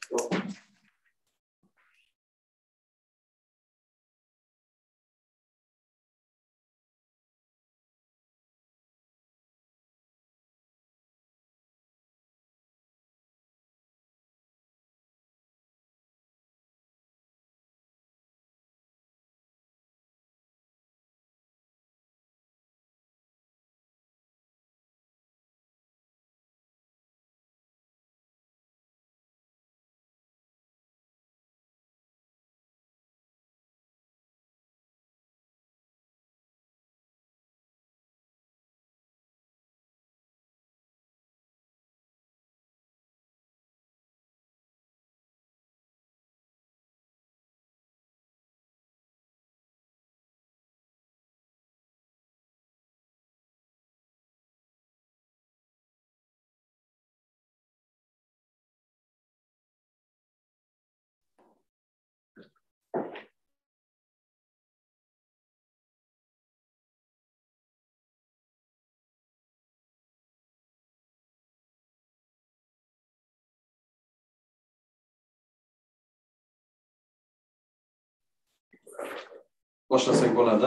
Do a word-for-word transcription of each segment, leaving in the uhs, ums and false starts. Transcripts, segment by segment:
Boshlasak bo'ladi.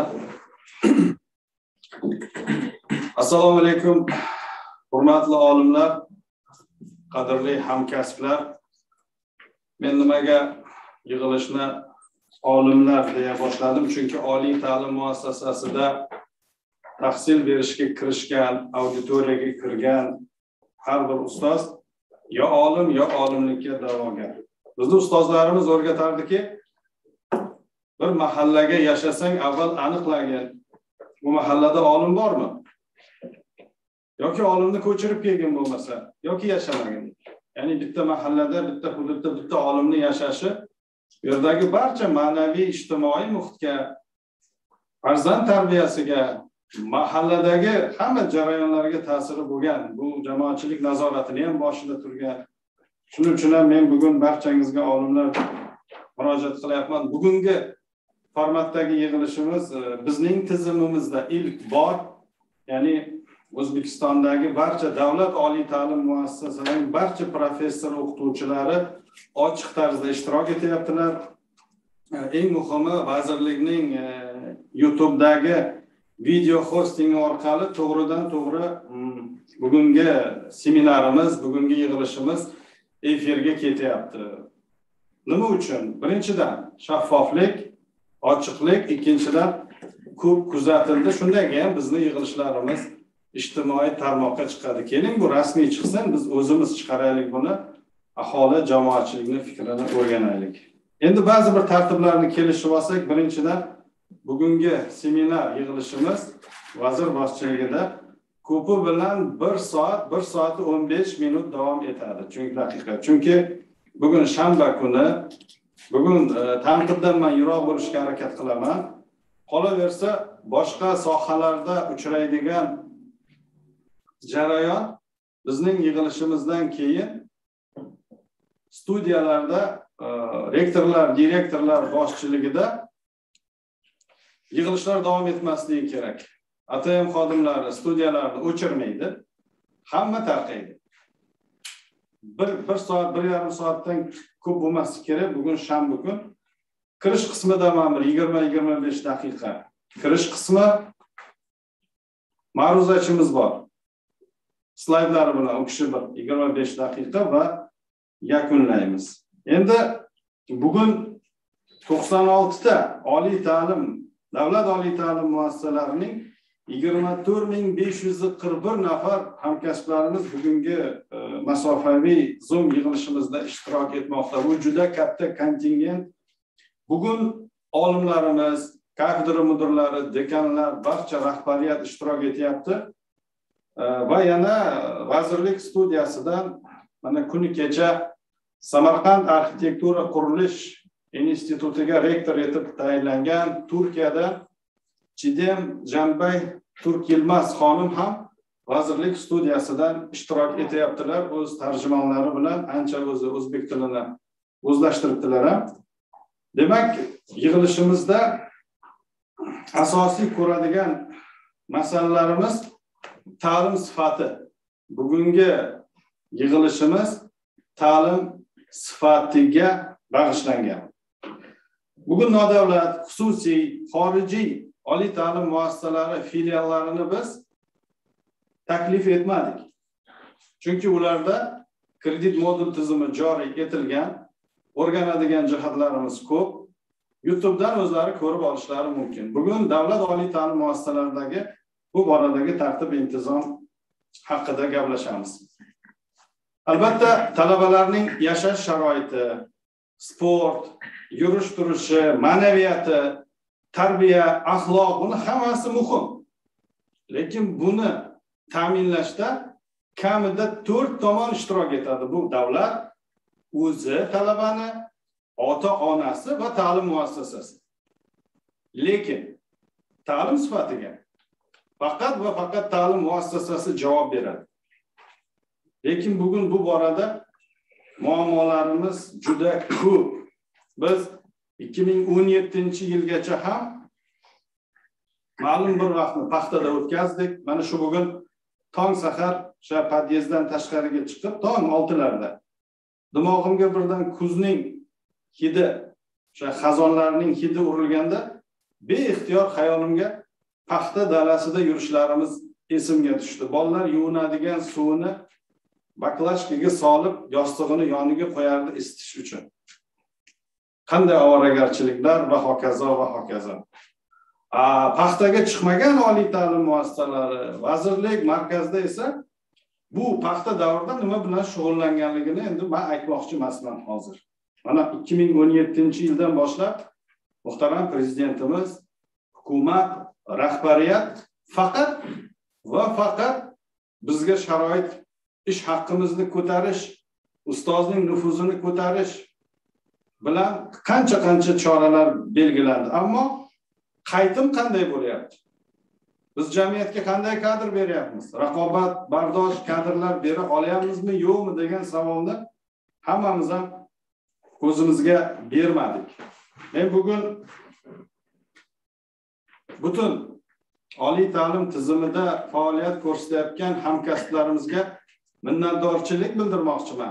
Assalomu alaykum, hurmatli olimlar, qadrli hamkasblar. Men nimaga yig'ilishni olimlar deya boshladim? Chunki oliy ta'lim muassasasida tahsil berishga kirishgan, auditoriyaga kirgan har bir ustoz yo olim, yo olimlikka da'vogar. Bizning ustozlarimiz o'rgatardiki, bir mahallaga yashasang avval aniqlagin, bu mahallada olim bormi? Yoki olimni ko'chirib kelgan bo'lmasa, yoki yashamagin. Ya'ni bitta mahallada, bitta hududda bitta olimni yashashi bu yerdagi barcha ma'naviy, ijtimoiy muhitga, farzand tarbiyasiga, mahalladagi hamma jarayonlarga ta'siri bo'lgan. Bu jamoatchilik nazoratini ham boshida turgan. Shuning uchun ham men bugun barchangizga olimlar murojaat qilyapman. Bugungi formatdagi yig'ilishimiz bizning tizimimizda ilk bor, ya'ni O'zbekistondagi barcha davlat oliy ta'lim muassasalarining barcha professor o'qituvchilari ochiq tarzda ishtirok etyaptilar. Eng muhimi, vazirlikning YouTube'dagi video hosting orqali to'g'ridan to'g'ri bugungi seminarimiz, bugungi yig'ilishimiz efirga ketyapti. Nima uchun? Birinchidan shaffoflik, ochiqlik, ikkinchidan ko'p kuzatildi. Shundan keyin bizning yig'ilishlarimiz ijtimoiy tarmoqqa chiqadi. Keling bu rasmiy chiqsin, biz o'zimiz chiqaraylik buni, aholi jamoatchilikning fikrini o'rganaylik. Endi ba'zi bir tartiblarni kelishib olsak, birinchidan bugungi seminar yig'ilishimiz vazir boshchiligida ko'pi bilan bir soat, bir soat o'n besh minut davom etadi. Chunki daqiqa. Chunki bugun shanba kuni, bugun tanqiddan men yiroq bo'lishga harakat qilaman. Qolaversa, boshqa sohalarda uchraydigan jarayon bizning yig'ilishimizdan keyin studiyalarda rektorlar, direktorlar boshchiligida yig'ilishlar davom etmasligi kerak. A T M xodimlari studiyalarni o'chirmaydi, hamma tarqaydi. Bir, bir soat, bir yarim soatdan ko'p bo'lmasi kerak. Bugun shanba kun. Kirish qismida mana bir yigirma yigirma besh daqiqa. Kirish qismi ma'ruzachimiz bor. Slaydlari bilan u kishi bir yigirma besh daqiqa va yakunlaymiz. Endi bugun to'qson olti ta oliy ta'lim, davlat oliy ta'lim muassasalarining yigirma to'rt ming besh yuz qirq bir nafar hamkasblarimiz bugungi e, masofaviy Zoom yig'ilishimizda ishtirok etmoqda. Bu juda katta kontingent. Bugun olimlarimiz, kafedra mudirlari, dekanlar, barcha rahbariyat ishtirok etyapti. E, va yana vazirlik studiyasidan mana kuni kecha Samarqand arxitektura qurilish institutiga rektor etib tayinlangan Turkiyada Chidem Janbay Turk Yilmaz xonim ham vazirlik studiyasidan ishtirok etyaptilar. O'z tarjimonlari bilan ancha o'zi o'zbek tilini o'zlashtiribdilar. Demak, yig'ilishimizda asosiy ko'radigan masalalarimiz ta'lim sifati. Bugungi yig'ilishimiz ta'lim sifatiga bag'ishlangan. Bugun nodavlat, xususiy, xorijiy oliy ta'lim muassasalari filiallarini biz taklif etmadik. Chunki ularda kredit modul tizimi joriy etilgan, o'rganadigan jihatlarimiz ko'p. YouTube'dan o'zlari ko'rib olishlari mumkin. Bugun davlat oliy ta'lim muassasalaridagi bu boradagi tartib intizom haqida gaplashamiz. Albatta, talabalarning yashash sharoiti, sport, yurish turishi, ma'naviyati, tarbiya, axloq, buni hammasi muhim. Lekin buni ta'minlashda kamida to'rt tomon ishtirok etadi. Bu davlat, o'zi talabani, ota-onasi va ta'lim muassasasi. Lekin ta'lim sifatiga faqat va faqat ta'lim muassasasi javob beradi. Lekin bugun bu borada muammolarimiz juda ko'p. Biz ikki ming o'n yettinchi yilgacha ham ma'lum bir vaqtni paxtada o'tkazdik. Mana shu bugun tong sahar o'sha podyezddan tashqariga chiqib, tong oltilarda dimog'imga birdan kuzning hidi, o'sha xazonlarning hidi urilganda beixtiyor xayolimga paxta dalasida yurishlarimiz esimga tushdi. Bolalar yuvinadigan suvni baklashkaga solib, yostig'ini yoniga qo'yardi isitish uchun. Qanday ovoragarchiliklar va hokazo va hokazo. A, paxtaga chiqmagan oliy ta'lim muassasalari, vazirlik, markazda esa bu paxta davrida nima bilan shug'ullanganligini endi men aytmoqchi emasman hozir. Mana ikki ming o'n yettinchi yildan boshlab muhtaram prezidentimiz, hukumat, rahbariyat faqat va faqat bizga sharoit, ish haqqimizni ko'tarish, ustozning nufuzini ko'tarish bilan qancha-qancha choralar belgilandi. Ammo qaytim qanday bo'lyapti? Biz jamiyatga qanday kadr beryapmiz? Raqobat bardosh kadrlar bera olyapmizmi, yo'qmi degan savolni hammamiz ham ko'zimizga bermadik. Men bugun butun oliy ta'lim tizimida faoliyat ko'rsatayotgan hamkasblarimizga minnatdorchilik bildirmoqchiman.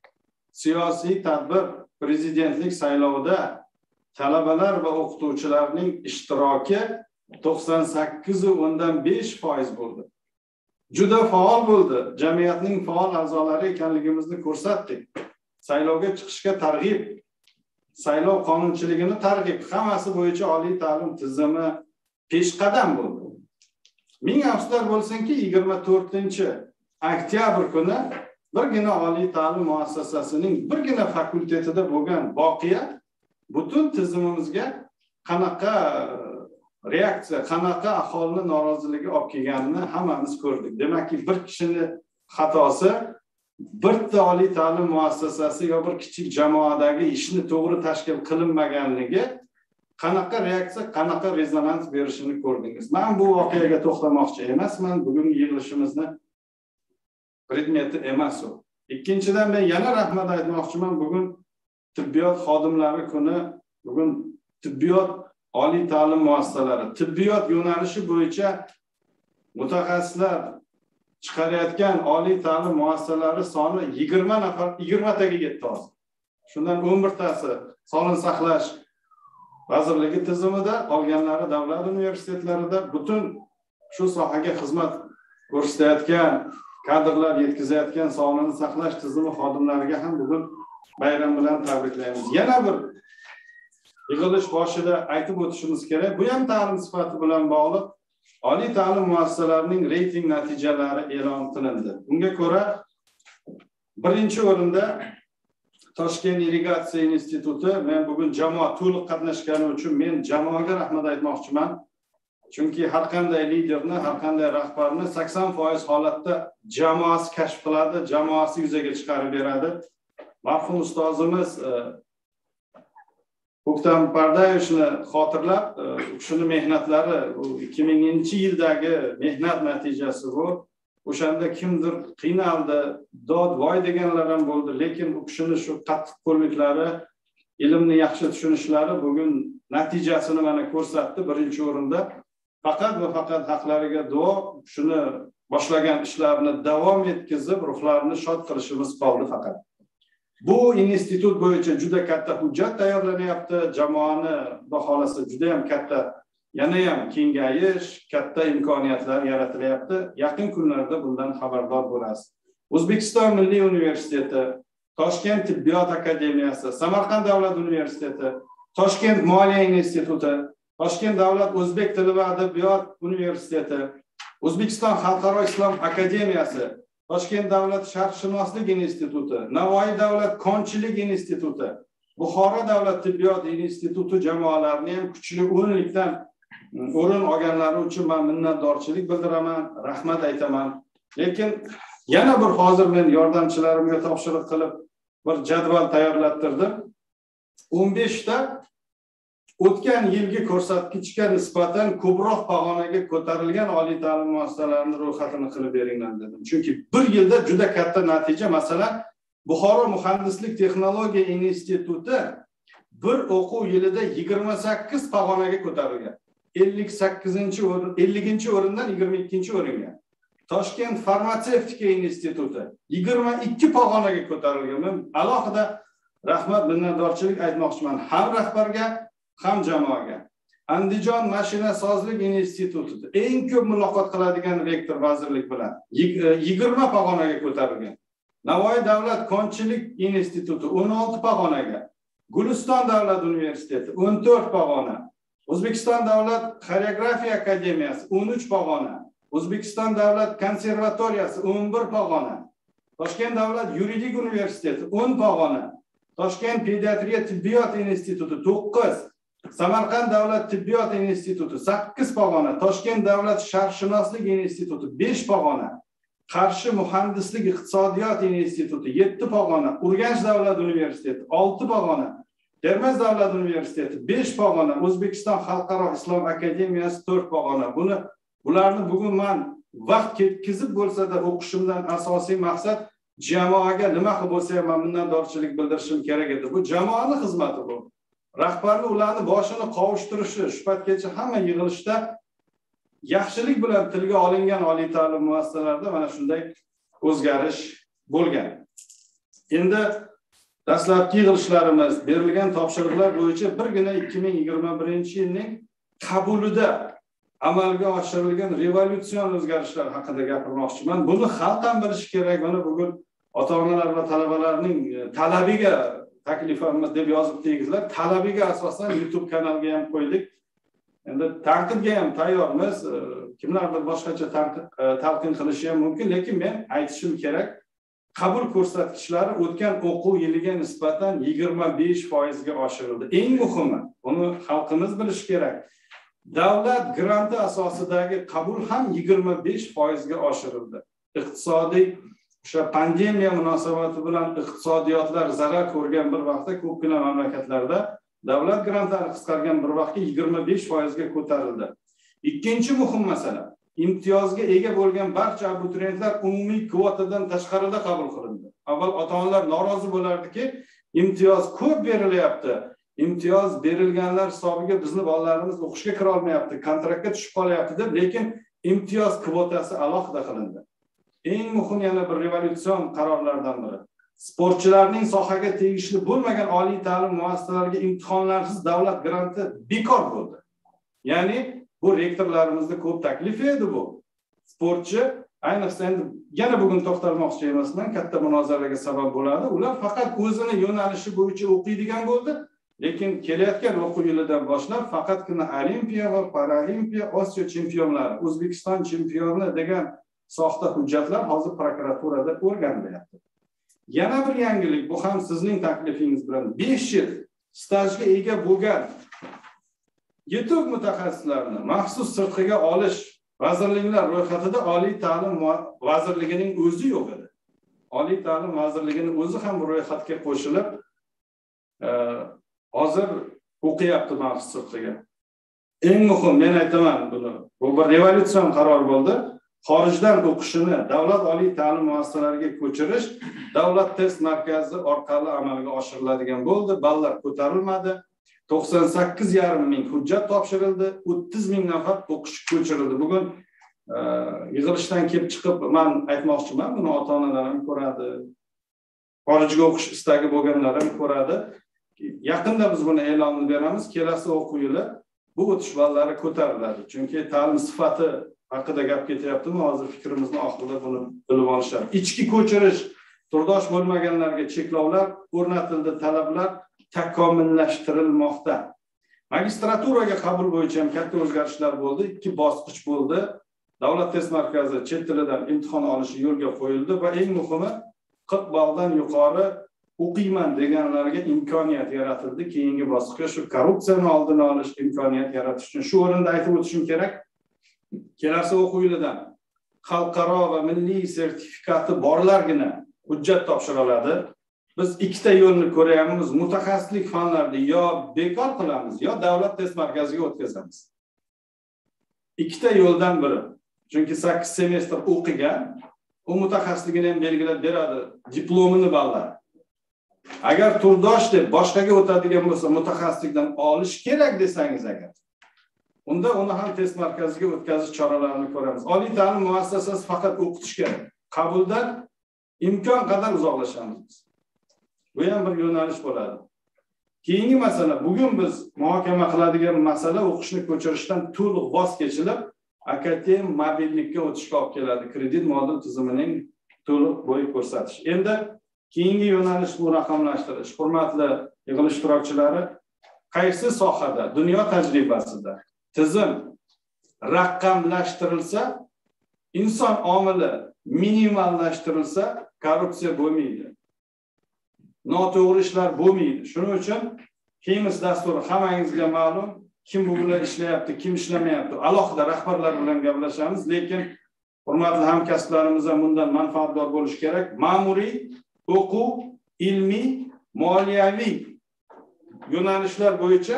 Siyosiy tadbir prezidentlik saylovida talabalar va o'qituvchilarning ishtiroki to'qson sakkiz o'ndan besh foiz bo'ldi. Juda faol bo'ldi. Jamiyatning faol a'zolari ekanligimizni ko'rsatdik. Saylovga chiqishga targ'ib, saylov qonunchiligini targ'ib, hammasi bo'yicha oliy ta'lim tizimi peshqadam bo'ldi. Ming afsuslar bo'lsinki, yigirma to'rtinchi oktyabr kuni birgina oliy ta'lim muassasasining birgina fakultetida bo'lgan voqea butun tizimimizga qanaqa reaksiya, qanaqa aholini noroziligi olib kelganini hammamiz ko'rdik. Demakki, bir kishining xatosi bitta oliy ta'lim muassasasi yo bir kichik jamoadagi ishni to'g'ri tashkil qilinmaganligi qanaqa reaksiya, qanaqa rezonans berishini ko'rdingiz. Men bu voqeaga to'xtamoqchi emasman, bugungi yig'ilishimizni predmeti emas u. Ikkinchidan men yana rahmat aytmoqchiman. Bugun tibbiyot xodimlari kuni, bugun tibbiyot oliy ta'lim muassasalari, tibbiyot yo'nalishi bo'yicha mutaxassislar chiqarayotgan oliy ta'lim muassasalari soni yigirma nafar, yigirma taga yetdi hozir. Shundan o'n bir tasi sog'liqni saqlash vazirligi tizimida, qolganlari davlat universitetlarida butun shu sohaga xizmat ko'rsatayotgan, kadrlar yetkazayotgan sog'liqni saqlash tizimi xodimlariga ham bugun bayram bilan tabriklaymiz. Yana bir yig'ilish boshida aytib o'tishimiz kerak. Bu ham ta'lim sifati bilan bog'liq. Oliy ta'lim muassasalarining reyting natijalari e'lon qilindi. Bunga ko'ra birinchi o'rinda Toshkent irrigatsiya instituti. Men bugun jamoa to'liq qatnashgani uchun men jamoaga rahmat aytmoqchiman. Chunki har qanday liderni, har qanday rahbarni sakson foiz holatda jamoasi kashf qiladi, jamoasi yuzaga chiqarib beradi. Marhum ustozimiz O'ktam Pardayevni xotirlab, shuni mehnatlari, ikki minginchi yildagi mehnat natijasi bu. O'shanda kimdir qiynaldi, dod voy deganlar ham bo'ldi, lekin u kishining shu qattiq qo'lliklari, ilmni yaxshi tushunishlari bugun natijasini mana ko'rsatdi. Birinchi o'rinda faqat va faqat haqlariga duo, shuni boshlagan ishlarini davom etkazib, ruhlarini shod qilishimiz qoldi faqat. Bu institut bo'yicha juda katta hujjat tayyorlanyapti. Jamoani baholasa juda ham katta, yana ham kengayish, katta imkoniyatlar yaratilyapti. Yaqin kunlarda bundan xabardor bo'lasiz. O'zbekiston Milliy universiteti, Toshkent tibbiyot akademiyasi, Samarqand davlat universiteti, Toshkent moliya instituti, Toshkent davlat o'zbek tili va adabiyot universiteti, O'zbekiston xalqaro islom akademiyasi, Toshkent davlat sharqshunoslik instituti, Navoiy davlat konchilik instituti, Buxoro davlat tibbiyot instituti jamoalarini ham kuchli o'nlikdan o'rin olganlari uchun men minnatdorchilik bildiraman, rahmat aytaman. Lekin yana bir hozir men yordamchilarimga topshiriq qilib bir jadval tayyorlattirdim. o'n besh ta o'tgan yilgi ko'rsatkichga nisbatan ko'proq pog'onaga ko'tarilgan oliy ta'lim muassasalarining ro'yxatini qilib beringlar dedim. Chunki bir yilda juda katta natija, masalan, Buxoro muhandislik texnologiya instituti bir o'quv yilida yigirma sakkiz pog'onaga ko'tarilgan. ellik sakkizinchi o'rin, ellinchi o'rindan yigirma ikkinchi o'ringa. Toshkent farmatsevtika instituti yigirma ikki pog'onaga ko'tarilgan. Men alohida rahmat, minnatdorchilik aytmoqchiman ham rahbarga, ham jamoaga. Andijon mashinasozlik instituti eng ko'p muloqot qiladigan rektor vazirlik bilan yigirma pog'onaga ko'tarilgan. Navoiy davlat konchilik instituti o'n olti pog'onaga, Guliston davlat universiteti o'n to'rt pog'ona, O'zbekiston davlat xoreografiya akademiyasi o'n uch pog'ona, O'zbekiston davlat konservatoriyasi o'n bir pog'ona, Toshkent davlat yuridik universiteti o'n pog'ona, Toshkent pediatriya tibbiyot instituti to'qqiz, Samarqand davlat tibbiyot instituti sakkiz pog'ona, Toshkent davlat sharqshunoslik instituti besh pog'ona, Qarshi muhandislik iqtisodiyot instituti yetti pog'ona, Urganch davlat universiteti olti pog'ona, Termiz davlat universiteti besh pog'ona, O'zbekiston xalqaro islom akademiyasi to'rt pog'ona. Buni bularni bugun men vaqt ketkizib bo'lsa-da o'qishimdan asosiy maqsad jamoaga nima qilib bo'lsa ham minnatdorchilik bildirishim kerak edi. Bu jamoaning xizmati bu. Rahbarning ularni boshini qovushtirishi, shu paytgacha hamma yig'ilishda yaxshilik bilan tilga olingan oliy ta'lim muassasalarida mana shunday o'zgarish bo'lgan. Endi dastlabki yig'ilishlarimiz, berilgan topshiriqlar bo'yicha birgina ikki ming yigirma birinchi yilning qabulida amalga oshirilgan revolyutsion o'zgarishlar haqida gapirmoqchiman. Buni xalq ham bilishi kerak. Mana bugun ota-onalar va talabalarning talabiga taklifimiz deb yozib tegizlar. Talabiga asosan YouTube kanalga ham qo'ydik. Endi tanqidga ham tayyormiz. Kimlardir boshqacha talqin qilishi ham mumkin, lekin men aytishim kerak. Qabul ko'rsatkichlari o'tgan o'quv yiliga nisbatan yigirma besh foiz ga oshirildi. Eng muhimi, buni xalqimiz bilishi kerak. Davlat granti asosidagi qabul ham yigirma besh foiz ga oshirildi. Iqtisodiy o'sha pandemiya munosabati bilan iqtisodiyotlar zarar ko'rgan bir vaqtda ko'pgina mamlakatlarda davlat grantlari qisqargan bir vaqtga yigirma besh foiz ga ko'tarildi. Ikkinchi muhim masala, imtiyozga ega bo'lgan barcha abituriyentlar umumiy kvotadan tashqarida qabul qilindi. Avval ota-onalar norozi bo'lardiki, imtiyoz ko'p berilyapti. Imtiyoz berilganlar hisobiga bizni bolalarimiz o'qishga kira olmayapti, kontraktga tushib qolyapti deb, lekin imtiyoz kvotasi alohida qilindi. Eng muhim yana bir revolyutsion qarorlardan biri. Sportchilarning sohaga tegishli bo'lmagan oliy ta'lim muassasalariga imtihonlarsiz davlat granti bekor bo'ldi. Ya'ni bu rektorlarimizning ko'p taklifi edi bu. Sportchi, ayniqsa endi yana bugun to'xtalmoqchi emasman, katta munozaraga sabab bo'ladi. Ular faqat o'zini yo'nalishi bo'yicha o'qiydigan bo'ldi. Lekin kelayotgan o'quv yilidan boshlab faqatgina Olimpiya va Paralimpiya, Osiyo chempionlari, O'zbekiston chempioni degan soxta hujjatlar hozir prokuraturada o'rganilyapti. Yana bir yangilik, bu ham sizning taklifingiz bilan besh yil stajga ega bo'lgan yetuk mutaxassislarni maxsus sirtqiga olish vazirliklar ro'yxatida oliy ta'lim vazirligining o'zi yo'q edi. Oliy ta'lim vazirligining o'zi ham bu ro'yxatga qo'shilib hozir o'qiyapti maxsus sirtqiga. Eng muhim, men aytaman buni, bu bir revolyutsion qaror bo'ldi. Xorijdan o'qishini davlat oliy ta'lim muassasalariga ko'chirish davlat test markazi orqali amalga oshiriladigan bo'ldi. Ballar ko'tarilmadi. to'qson sakkiz yarim ming hujjat topshirildi. o'ttiz ming nafar o'qish ko'chirildi. Bugun yig'ilishdan kelib chiqib men aytmoqchiman, buni ota-onalar ham ko'radi. xorijga o'qish istagi bo'lganlar ham ko'radi. Yaqinda biz buni e'lonini beramiz. Kelasi o'quv yili bu o'tish ballari ko'tariladi. Chunki ta'lim sifati haqida gap ketyaptimi? Hozir fikrimizni oxirida buni bilib olishadi. Ichki ko'chirish, turdosh bo'lmaganlarga cheklovlar o'rnatildi, talablar takomillashtirilmoqda. Magistraturaga qabul bo'yicha ham katta o'zgarishlar bo'ldi. Ikki bosqich bo'ldi. Davlat test markazi chet tilidan imtihon olishi yo'lga qo'yildi va eng muhimi qirq balldan yuqori o'qiyman deganlarga imkoniyat yaratildi. Keyingi bosqichga shu korrupsiyani oldini olish imkoniyat yaratish uchun shu o'rinda aytib o'tishim kerak. Kelasi o'quv yilidan xalqaro va milliy sertifikati borlargina hujjat topshiriladi. Biz ikkita yo'lni ko'ryapmiz. Mutaxassislik fanlarida yo bekor qilamiz, yo davlat test markaziga o'tkazamiz. Ikkita yo'ldan biri. Chunki sakkiz semestr o'qigan, u mutaxassisligini ham belgilab beradi, diplomini ballari. Agar turdosh deb boshqaga o'tadigan bo'lsa, mutaxassislikdan olish kerak desangiz agar, unda uni ham test markaziga o'tkazish choralarini ko'ramiz. Oliy ta'lim muassasasi faqat o'qitish kerak. Qabuldan imkon qadar uzoqlashamiz. Bu ham bir yo'nalish bo'ladi. Keyingi masala, bugun biz muhokama qiladigan masala o'qishni ko'chirishdan to'liq voz kechilib, akademik mobillikka o'tishga olib keladi. Kredit modul tizimining to'liq bo'yi ko'rsatish. Endi keyingi yo'nalish bu raqamlashtirish. Hurmatli yig'ilish ishtirokchilari, qaysi sohada, dunyo tajribasida tizim raqamlashtirilsa, inson omili minimallashtirilsa, korrupsiya bo'lmaydi. Noto'g'ri ishlar bo'lmaydi. Shuning uchun Kemis dasturi hammangizga ma'lum, kim bu bilan ishlayapti, kim ishlamayapti. Alohida rahbarlar bilan gaplashamiz, lekin hurmatli hamkasblarimiz ham bundan manfaatdor bo'lish kerak. Ma'muriy, o'quv, ilmiy, moliyaviy yo'nalishlar bo'yicha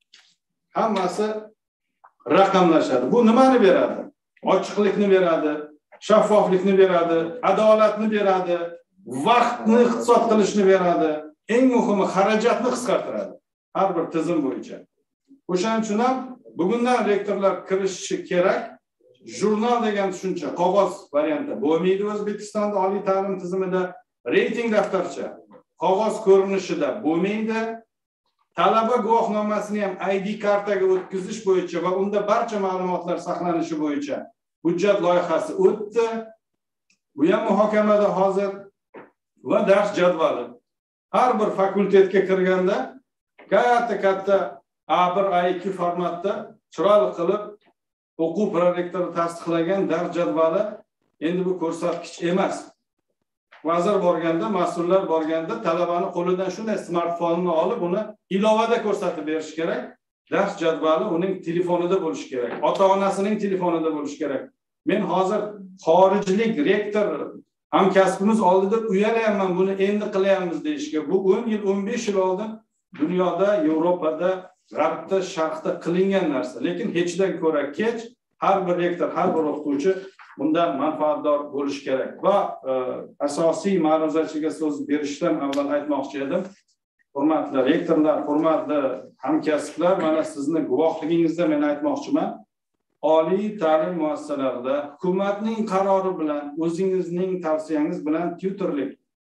hammasi raqamlashadi. Bu nimani beradi? Ochiqlikni beradi, shaffoflikni beradi, adolatni beradi, vaqtni iqtisod qilishni beradi, eng muhimi xarajatni qisqartiradi har bir tizim bo'yicha. O'shaning uchun ham bugundan rektorlar kirishishi kerak. Jurnal degan tushuncha qog'oz variantda bo'lmaydi O'zbekistonda oliy ta'lim tizimida. Reyting daftarcha qog'oz ko'rinishida bo'lmaydi. Talaba guvohnomasini ham I D kartaga o'tkazish bo'yicha va unda barcha ma'lumotlar saqlanishi bo'yicha hujjat loyihasi o'tdi. Bu ham muhokamada hozir. Va dars jadvali. Har bir fakultetga kirganda katta-katta A bir A ikki formatda chiroyli qilib o'quv prorektori tasdiqlagan dars jadvali endi bu ko'rsatkich emas. Vazir borganda, mas'ullar borganda talabani qo'lidan shunday smartfonni olib uni ilovada ko'rsatib berish kerak. Dars jadvali uning telefonida bo'lishi kerak. Ota-onasining telefonida bo'lishi kerak. Men hozir xorijlik rektor hamkasbimiz oldida uyalayapman, buni endi qilyapmiz deyishga. Bu o'n yil, o'n besh yil oldin dunyoda, Yevropada, G'arbda, Sharqda qilingan narsa. Lekin hechdan ko'ra kech har bir rektor, har bir o'qituvchi bundan manfaatdor bo'lish kerak. Va e, asosiy ma'ruzachiga so'z berishdan avval aytmoqchi edim. Hurmatli rektorlar, hurmatli hamkasblar, mana sizni guvohligingizda men aytmoqchiman. Oliy ta'lim muassasalarida hukumatning qarori bilan, o'zingizning tavsiyangiz bilan tutorlik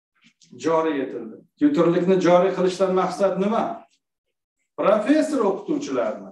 joriy etildi. Tutorlikni joriy qilishdan maqsad nima? Professor o'qituvchilarni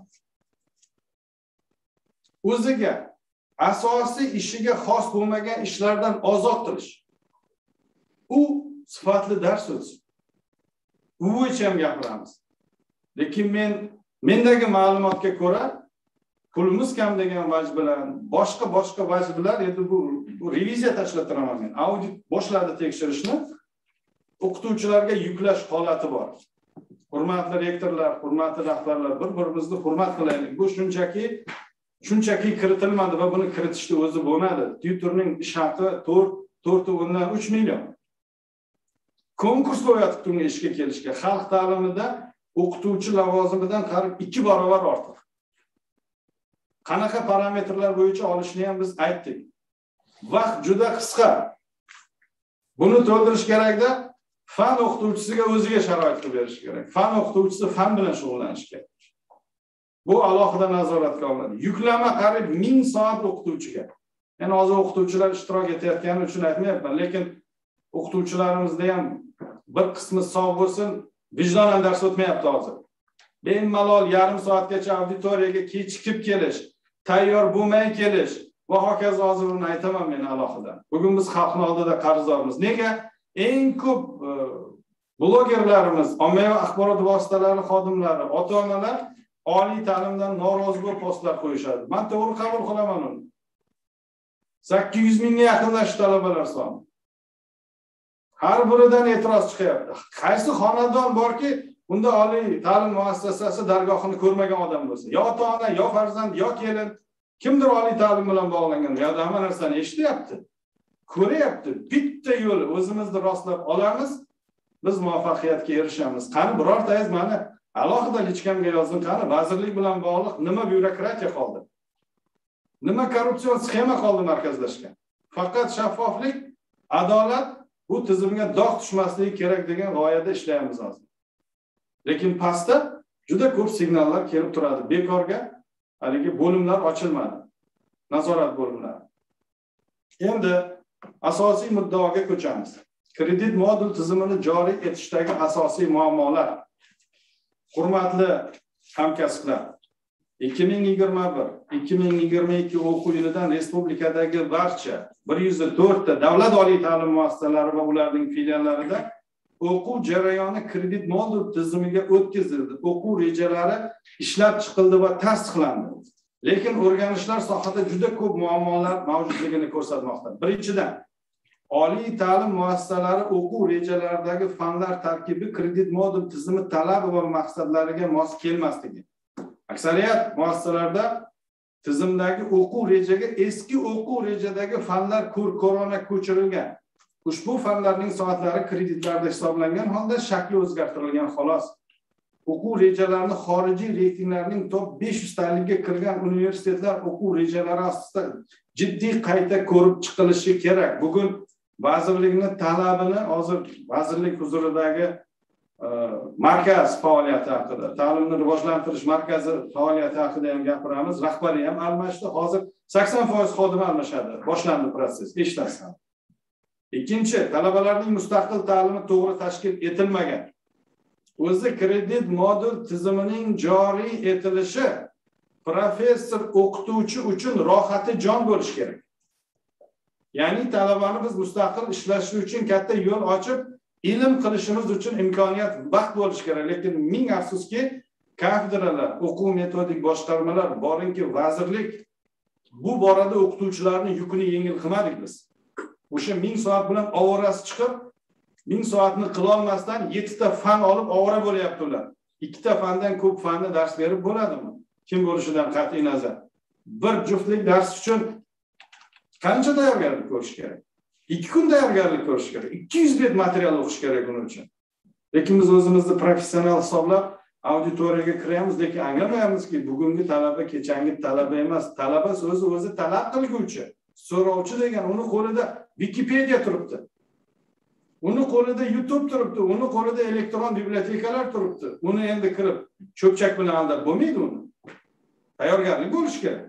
o'ziga asosiy ishiga xos bo'lmagan ishlardan ozod qilish. U sifatli dars o'tsin. Bu bo'yicha ham gapiramiz. Lekin men mendagi ma'lumotga ko'ra pulimiz kam degan vaj bilan, boshqa boshqa vaj bilan endi bu, bu reviziya tashlattiraman men. Audit boshladi tekshirishni. O'qituvchilarga yuklash holati bor. Hurmatli rektorlar, hurmatli rahbarlar, bir-birimizni hurmat qilaylik. Bu shunchaki shunchaki kiritilmadi va buni kiritishni o'zi bo'lmadi. Tutorning ish haqi to'rt o'ndan uch million. Konkurs qo'yatibdi unga ishga kelishga. Xalq ta'limida o'qituvchi lavozimidan qariyb ikki barobar ortiq. Qanaqa parametrlar bo'yicha olishni ham biz aytdik. Vaqt juda qisqa. Buni to'ldirish kerakda, fan o'qituvchisiga o'ziga sharoit qilib berish kerak. Fan o'qituvchisi fan bilan shug'ullanishi kerak. Bu alohida nazoratga olinadi. Yuklama qariyb ming soat o'qituvchiga. Men hozir o'qituvchilar ishtirok etayotgani uchun aytmayapman, lekin o'qituvchilarimizda ham bir qismi sog' bo'lsin, vijdonan dars o'tmayapti hozir. Bemalol yarim soatgacha auditoriyaga kechikib kelish, tayyor bo'lmay kelish va hokazo hozir uni aytaman men alohida. Bugun biz xalqning oldida qarzdormiz. Nega? Eng ko'p blogerlarimiz, ommaviy axborot vositalari xodimlari, ota-onalar oliy ta'limdan norozi bo'lib postlar qo'yishadi. Men to'g'ri qabul qilaman uni. sakkiz yuz mingga yaqinlashdi talabalar soni. Har biridan e'tiroz chiqyapti. Qaysi xonadon borki, bunda oliy ta'lim muassasasi dargohini ko'rmagan odam bo'lsa, yo ota-ona, yo farzand, yo kelin, kimdir oliy ta'lim bilan bog'langan, yo hamma narsani eshityapti, ko'ryapti. Bitta yo'l o'zimizni rostlab olamiz, biz muvaffaqiyatga erishamiz. Qani birortangiz mana alohida lichkamga yozing, qani vazirlik bilan bog'liq nima byurokratiya qoldi? Nima korrupsion sxema qoldi markazlashgan? Faqat shaffoflik, adolat bu tizimga dog' tushmasligi kerak degan g'oyada ishlaymiz hozir. Lekin pastda juda ko'p signallar kelib turadi. Bekorga haligi bo'limlar ochilmadi. Nazorat bo'limlari. Endi asosiy muddaoga ko'chamiz. Kredit modul tizimini joriy etishdagi asosiy muammolar. Hurmatli hamkasblar, ikki ming yigirma bir ikki ming yigirma ikki o'quv yilidan respublikadagi barcha bir yuz to'rt ta davlat oliy ta'lim muassasalari va ularning filiallarida o'quv jarayoni kredit modul tizimiga o'tkazildi. O'quv rejalari ishlab chiqildi va tasdiqlandi. Lekin o'rganishlar sohasida juda ko'p muammolar mavjudligini ko'rsatmoqda. Birinchidan, oliy ta'lim muassasalari o'quv rejalaridagi fanlar tarkibi kredit modul tizimi talabi va maqsadlariga mos kelmasligi. Aksariyat muassasalarda tizimdagi o'quv rejaga eski o'quv rejadagi fanlar ko'rona ko'chirilgan. Ushbu fanlarning soatlari kreditlarda hisoblangan holda shakli o'zgartirilgan xolos. O'quv rejalarini xorijiy reytinglarning top besh yuz taliga kirgan universitetlar o'quv rejalari asosida jiddiy qayta ko'rib chiqilishi kerak. Bugun vazirlikning talabini hozir vazirlik huzuridagi markaz faoliyati haqida, ta'limni rivojlantirish markazi faoliyati haqida ham gapiramiz. Rahbari ham almashdi. Hozir sakson foiz xodim almashadi. Boshlandi proses. Eshitasiz. Ikkinchi, talabalarning mustaqil ta'limi to'g'ri tashkil etilmagan. O'zi kredit modul tizimining joriy etilishi professor o'qituvchi uchun rohati jon bo'lishi kerak. Ya'ni talabani biz mustaqil ishlashi uchun katta yo'l ochib, ilm qilishimiz uchun imkoniyat vaqt bo'lishi kerak. Lekin ming afsuski, kafedralar, o'quv metodik boshqarmalar borinki vazirlik bu borada o'qituvchilarning yukini yengil qilmadik biz. O'sha ming soat bilan ovorasi chiqib, ming soatni qila olmasdan yetti ta fan olib ovora bo'lyapti ular. ikki ta fandan ko'p fanni dars berib bo'ladimi? Kim bo'lishidan qat'iy nazar. Bir juftlik dars uchun qancha tayyorgarlik ko'rish kerak? ikki kun tayyorgarlik ko'rish kerak. ikki yuz bet material o'qish kerak buning uchun. Lekin biz o'zimizni professional hisoblab auditoriyaga kiramiz, lekin anglamayapmizki, bugungi talaba kechangi talaba emas. Talaba o'zi o'zi talab qilguvchi, so'rovchi degan uni qo'lida Wikipedia turibdi. Uni qo'lida YouTube turibdi, uni qo'lida elektron bibliotekalar turibdi. Uni endi kirib cho'pchak bilan aldab bo'lmaydi uni. Tayyorgarlik bo'lish kerak.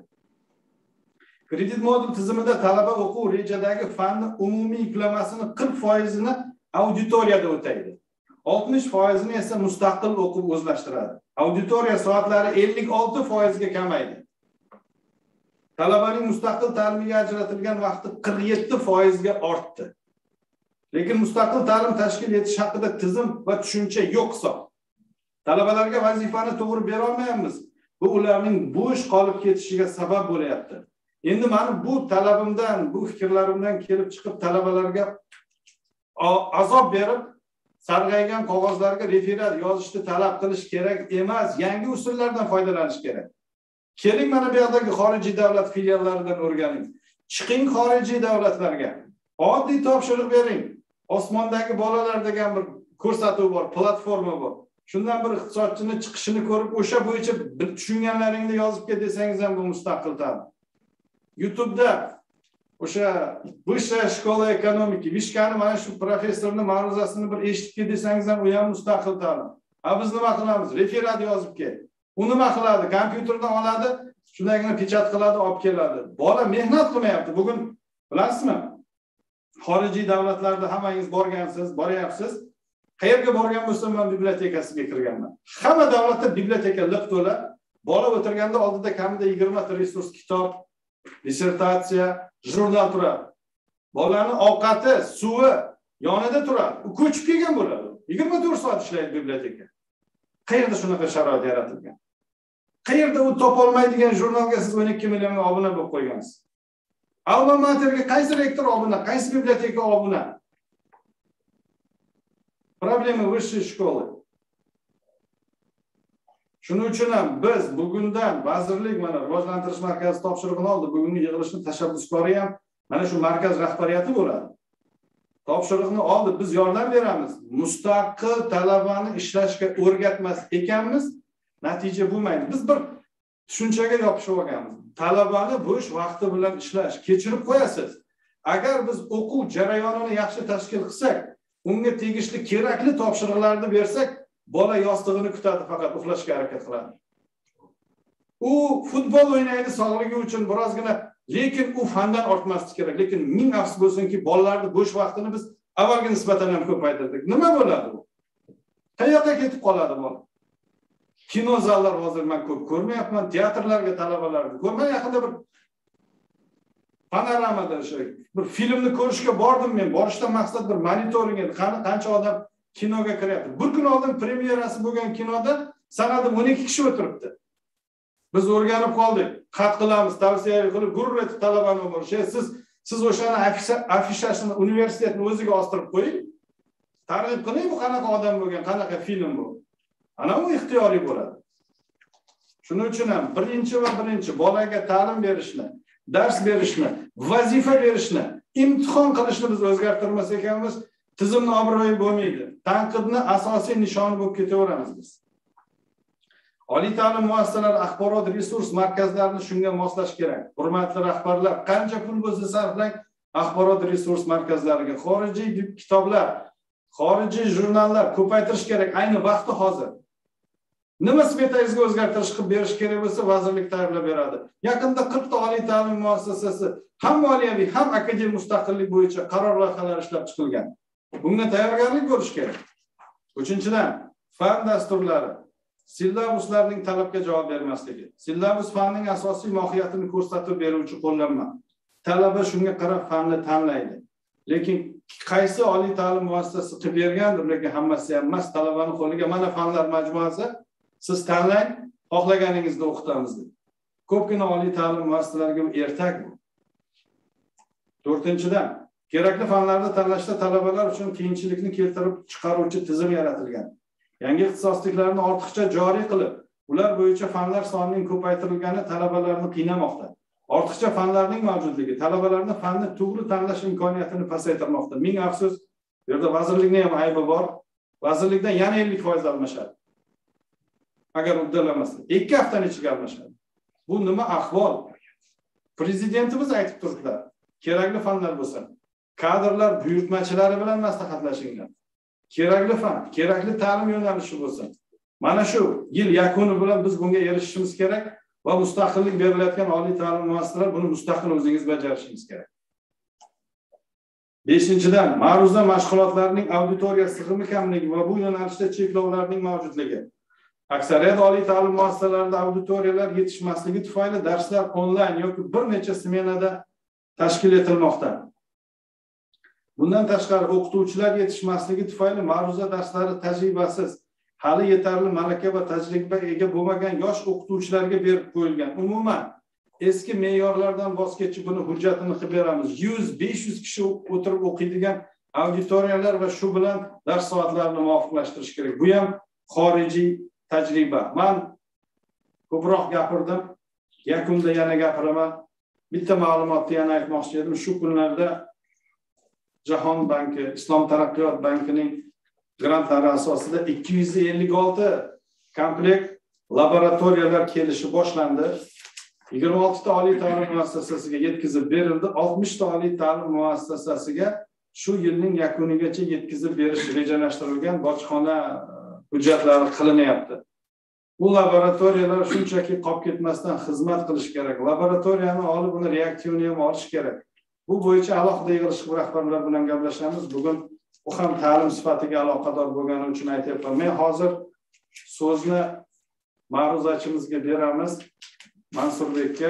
Kredit modul tizimida talaba o'quv rejadagi fanni umumiy yuklamasini qirq foizini auditoriyada o'taydi. oltmish foizini esa mustaqil o'qib o'zlashtiradi. Auditoriya soatlari ellik olti foizga kamaydi. Talabaning mustaqil ta'limiga ajratilgan vaqti qirq yetti foizga ortdi. Lekin mustaqil ta'lim tashkil etish haqida tizim va tushuncha yo'q hisob. Talabalarga vazifani to'g'ri bera olmayapmiz. Bu ularning bo'sh qolib ketishiga sabab bo'layapti. Endi meni bu talabimdan, bu fikrlarimdan kelib chiqib talabalarga azob berib, sarg'aygan qog'ozlarga referat yozishni talab qilish kerak emas, yangi usullardan foydalanish kerak. Keling mana bu yerdagi xorijiy davlat filiallaridan o'rganing. Chiqing xorijiy davlatlarga. Oddiy topshiriq bering. Osmondagi bolalar degan bir ko'rsatuv bor, platforma bor. Shundan bir iqtisodchini chiqishini ko'rib, o'sha bo'yicha tushunganlaringni yozib ket desangiz ham bu mustaqil ta'lim. YouTube'da o'sha Vysshaya shkola ekonomiki, Vishkani mana shu professorning ma'ruzasini bir eshitib ket desangiz ham u ham mustaqil ta'lim. Ha biz nima qilamiz? Referat yozib ket. U nima qiladi? Kompyuterdan oladi, shundagina pechat qiladi, olib keladi. Bola mehnat qilmayapti. Bugun bilasizmi? Xorijiy davlatlarda hammangiz borgansiz, boryapsiz. Qayerga borgan bo'lsam men bibliotekasiga kirganman. Hamma davlatda biblioteka liq to'la. Bola o'tirganda oldida kamida yigirma ta resurs, kitob, dissertatsiya, jurnal turadi. Bolaning ovqati, suvi yonida turadi. U ko'chib kelgan bo'ladi. yigirma to'rt soat ishlaydi biblioteka. Qayerda shunaqa sharoit yaratilgan? Qayerda u topolmaydigan jurnalga siz o'n ikki million obuna bo'lib qo'ygansiz? Alma materga qaysi rektor obuna, qaysi biblioteka obuna? Problema высшей школы. Shuning uchun ham biz bugundan vazirlik mana rivojlantirish markazi topshirig'ini oldi. Bugungi yig'ilishning tashabbuskori ham mana shu markaz rahbariyati bo'ladi. Topshiriqni oldi, biz yordam beramiz. Mustaqil talabani ishlashga o'rgatmas ekanmiz, natija bo'lmaydi. Biz bir tushunchaga yopishib olganmiz. Talabani bo'sh vaqti bilan ishlash, kechirib qo'yasiz. Agar biz o'quv jarayonini yaxshi tashkil qilsak, unga tegishli kerakli topshiriqlarni bersak, bola yostig'ini kutadi, faqat uxlashga harakat qiladi. U futbol o'ynaydi sog'ligi uchun birozgina, lekin u fandan ortmasligi kerak. Lekin ming afsus bo'lsinki, bolalarning bo'sh vaqtini biz avvalgi nisbatan ham ko'paytirdik. Nima bo'ladi bu? Qayoqqa ketib qoladi bola? Kino zallar hozir men ko'p ko'rmayapman, teatrlarga talabalarni ko'rmay, yaqinda bir panoramada o'sha bir filmni ko'rishga bordim men. Borishdan maqsad bir monitoring edi. Qani qancha odam kinoga kiryapti. Bir kun oldin premyerasi bo'lgan kinoda sanadim o'n ikki kishi o'tiribdi. Biz o'rganib qoldik. Xat qilamiz, tavsiya qilib, gurur etib talabani borish. Siz siz o'shani afishasini universitetni o'ziga ostirib qo'ying. Targ'ib qiling, bu qanaqa odam bo'lgan, qanaqa film bu. Ana u ixtiyoriy bo'ladi. Shuning uchun ham birinchi va birinchi bolaga ta'lim berishni, dars berishni, vazifa berishni, imtihon qilishni biz o'zgartirmas ekanmiz, tizimni obro'yi bo'lmaydi. Tanqidni asosiy nishoni bo'lib ketaveramiz biz. Oliy ta'lim muassasalari axborot resurs markazlarini shunga moslash kerak. Hurmatli rahbarlar, qancha pul bo'lsa sarflang axborot resurs markazlariga, xorijiy kitoblar, xorijiy jurnallar ko'paytirish kerak ayni vaqti hozir. Nima smetangizga o'zgartirish qilib berish kerak bo'lsa, vazirlik tayyorlab beradi. Yaqinda qirq ta oliy ta'lim muassasasi ham moliyaviy, ham akademik mustaqillik bo'yicha qaror loyihalari ishlab chiqilgan. Bunga tayyorgarlik ko'rish kerak. Uchinchidan, fan dasturlari, silabuslarning talabga javob bermasligi. Silabus fanning asosiy mohiyatini ko'rsatib beruvchi qo'llanma. Talaba shunga qarab fanni tanlaydi. Lekin qaysi oliy ta'lim muassasasi qilib bergandir, lekin hammasi ham emas. Talabaning qo'liga mana fanlar majmuasi, siz tanlang, xohlaganingizda o'qitamiz deb. Ko'pgina oliy ta'lim muassasalariga ertak bu. To'rtinchidan, kerakli fanlarni tanlashda talabalar uchun qiyinchilikni keltirib chiqaruvchi tizim yaratilgan. Yangi ixtisosliklarni ortiqcha joriy qilib, ular bo'yicha fanlar sonining ko'paytirilgani talabalarni qiynamoqda. Ortiqcha fanlarning mavjudligi talabalarni fanni to'g'ri tanlash imkoniyatini pasaytirmoqda. Ming afsus, bu yerda vazirlikning ham aybi bor. Vazirlikdan yana ellik foiz almashadi. Agar uddalamasa, ikki haftaning ichiga almashadi. Bu nima ahvol? Prezidentimiz aytib turibdilar. Kerakli fanlar bo'lsa, kadrlar buyurtmachilari bilan maslahatlashinglar. Kerakli fan, kerakli ta'lim yo'nalishi bo'lsin. Mana shu yil yakuni bilan biz bunga erishishimiz kerak va mustaqillik berilayotgan oliy ta'lim muassasalari buni mustaqil o'zingiz bajarishingiz kerak. beshinchidan, ma'ruza mashg'ulotlarining auditoriya sig'imi kamligi va bu yo'nalishda cheklovlarning mavjudligi. Aksariyat oliy ta'lim muassasalarida auditoriyalar yetishmasligi tufayli darslar onlayn yoki bir necha smenada tashkil etilmoqda. Bundan tashqari o'qituvchilar yetishmasligi tufayli ma'ruza darslari tajribasiz, hali yetarli malaka va tajribaga ega bo'lmagan yosh o'qituvchilarga berib qo'yilgan. Umuman eski me'yorlardan voz kechib buni hujjatini qilib beramiz. yuz besh yuz kishi o'tirib o'qiydigan auditoriyalar va shu bilan dars soatlarini muvofiqlashtirish kerak. Bu ham xorijiy tajriba. Men ko'proq gapirdim, yakunda yana gapiraman. Bitta ma'lumotni yana aytmoqchi edim. Shu kunlarda Jahon banki, Islom taraqqiyot bankining grantlari asosida ikki yuz ellik olti komplekt laboratoriyalar kelishi boshlandi. yigirma olti ta oliy ta'lim muassasasiga yetkazib berildi. oltmish ta oliy ta'lim muassasasiga shu yilning yakunigacha yetkazib berish rejalashtirilgan bojxona hujjatlari qilinyapti. Bu laboratoriyalar shunchaki qolib ketmasdan xizmat qilish kerak. Laboratoriyani olib uni reaktivni ham olish kerak. Bu bo'yicha alohida yig'ilish rahbarlar bilan gaplashamiz. Bugun bu ham ta'lim sifatiga aloqador bo'lgani uchun aytyapman. Men hozir so'zni ma'ruzachimizga beramiz, Mansurbekka.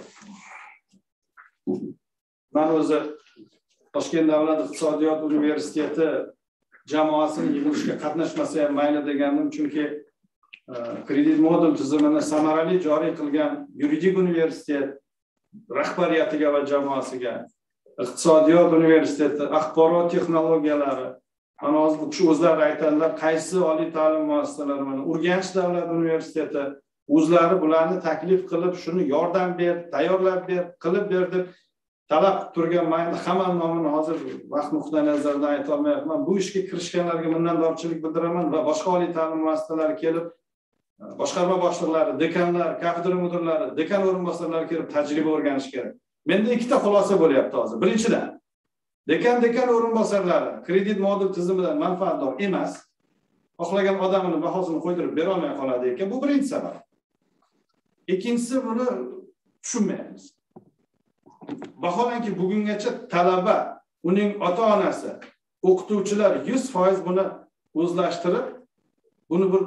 Men o'zi Toshkent davlat iqtisodiyot universiteti jamoasining yig'ilishga qatnashmasa ham mayli degandim, chunki kredit modul tizimini samarali joriy qilgan yuridik universitet rahbariyatiga va jamoasiga, iqtisodiyot universiteti, axborot texnologiyalari, mana hozir shu o'zlari aytadilar, qaysi oliy ta'lim muassasalari, mana Urganch davlat universiteti o'zlari bularni taklif qilib, shuni yordam ber, tayyorlab ber, qilib ber deb talab turgan mayli hamma nomini hozir vaqt nuqtai nazaridan ayta olmayapman. Bu ishga kirishganlarga minnatdorchilik bildiraman va boshqa oliy ta'lim muassasalari kelib, boshqarma boshliqlari, dekanlar, kafedra mudirlari, dekan o'rinbosarlari kelib tajriba o'rganish kerak. Menda ikkita xulosa bo'lyapti hozir. Birinchidan, dekan dekan o'rinbosarlari kredit modul tizimidan manfaatdor emas. Xohlagan odamini bahosini qo'ydirib bera olmay qoladi ekan. Bu birinchi sabab. Ikkinchisi, buni tushunmaymiz. Vaholanki bugungacha talaba, uning ota-onasi, o'qituvchilar yuz foiz buni o'zlashtirib, buni bir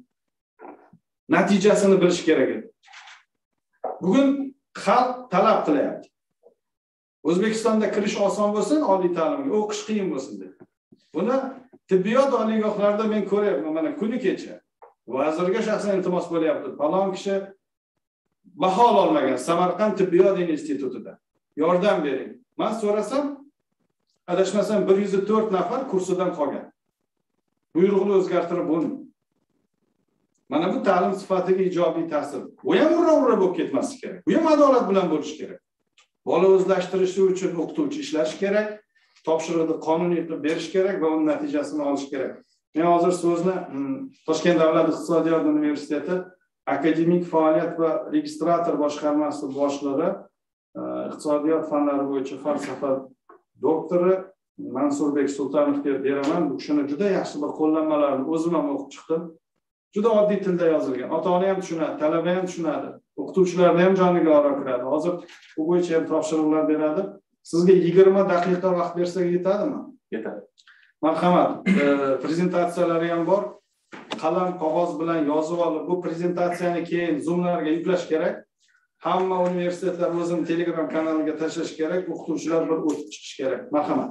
natijasini bilish kerak edi. Bugun xalq talab qilyapti. O'zbekistonda kirish oson bo'lsin, oliy ta'limga o'qish qiyin bo'lsin deb. Buni tibbiyot oliygohlarida men ko'ryapman, mana kuni kecha vazirga shaxsan iltimos bo'lyapti. Falon kishi baho olmagan Samarqand tibbiyot institutida yordam bering. Men so'rasam, adashmasam bir yuz to'rt nafar kursidan qolgan. Buyruqni o'zgartirib bo'lmaydi. Mana bu ta'lim sifatiga ijobiy ta'sir. Bu ham urra-urra bo'lib ketmasi kerak. Bu ham adolat bilan bo'lishi kerak. Bola o'zlashtirishi uchun o'qituvchi ishlash kerak, topshiriqni qonuniy qilib berish kerak va uning natijasini olish kerak. Men hozir so'zni Toshkent davlat iqtisodiyot universiteti akademik faoliyat va registrator boshqarmasi boshlig'i, iqtisodiyot fanlari bo'yicha falsafa doktori Mansurbek Sultonovga beraman. Bu kishini juda yaxshi bir qo'llanmalarni o'zim ham o'qib chiqdim. Juda oddiy tilda yozilgan. Ota-ona ham tushunadi, talaba ham tushunadi, o'qituvchilarning ham joniga oro kiradi. Hozir bu bo'yicha ham topshiriqlar beradi. Sizga yigirma daqiqa vaqt bersak yetadimi? Yetadi. Marhamat, prezentatsiyalari ham bor. Qalam, qog'oz bilan yozib olib, bu prezentatsiyani keyin Zoomlarga yuklash kerak. Hamma universitetlar o'zini Telegram kanaliga tashlash kerak, o'qituvchilar bir o'tib chiqish kerak. Marhamat.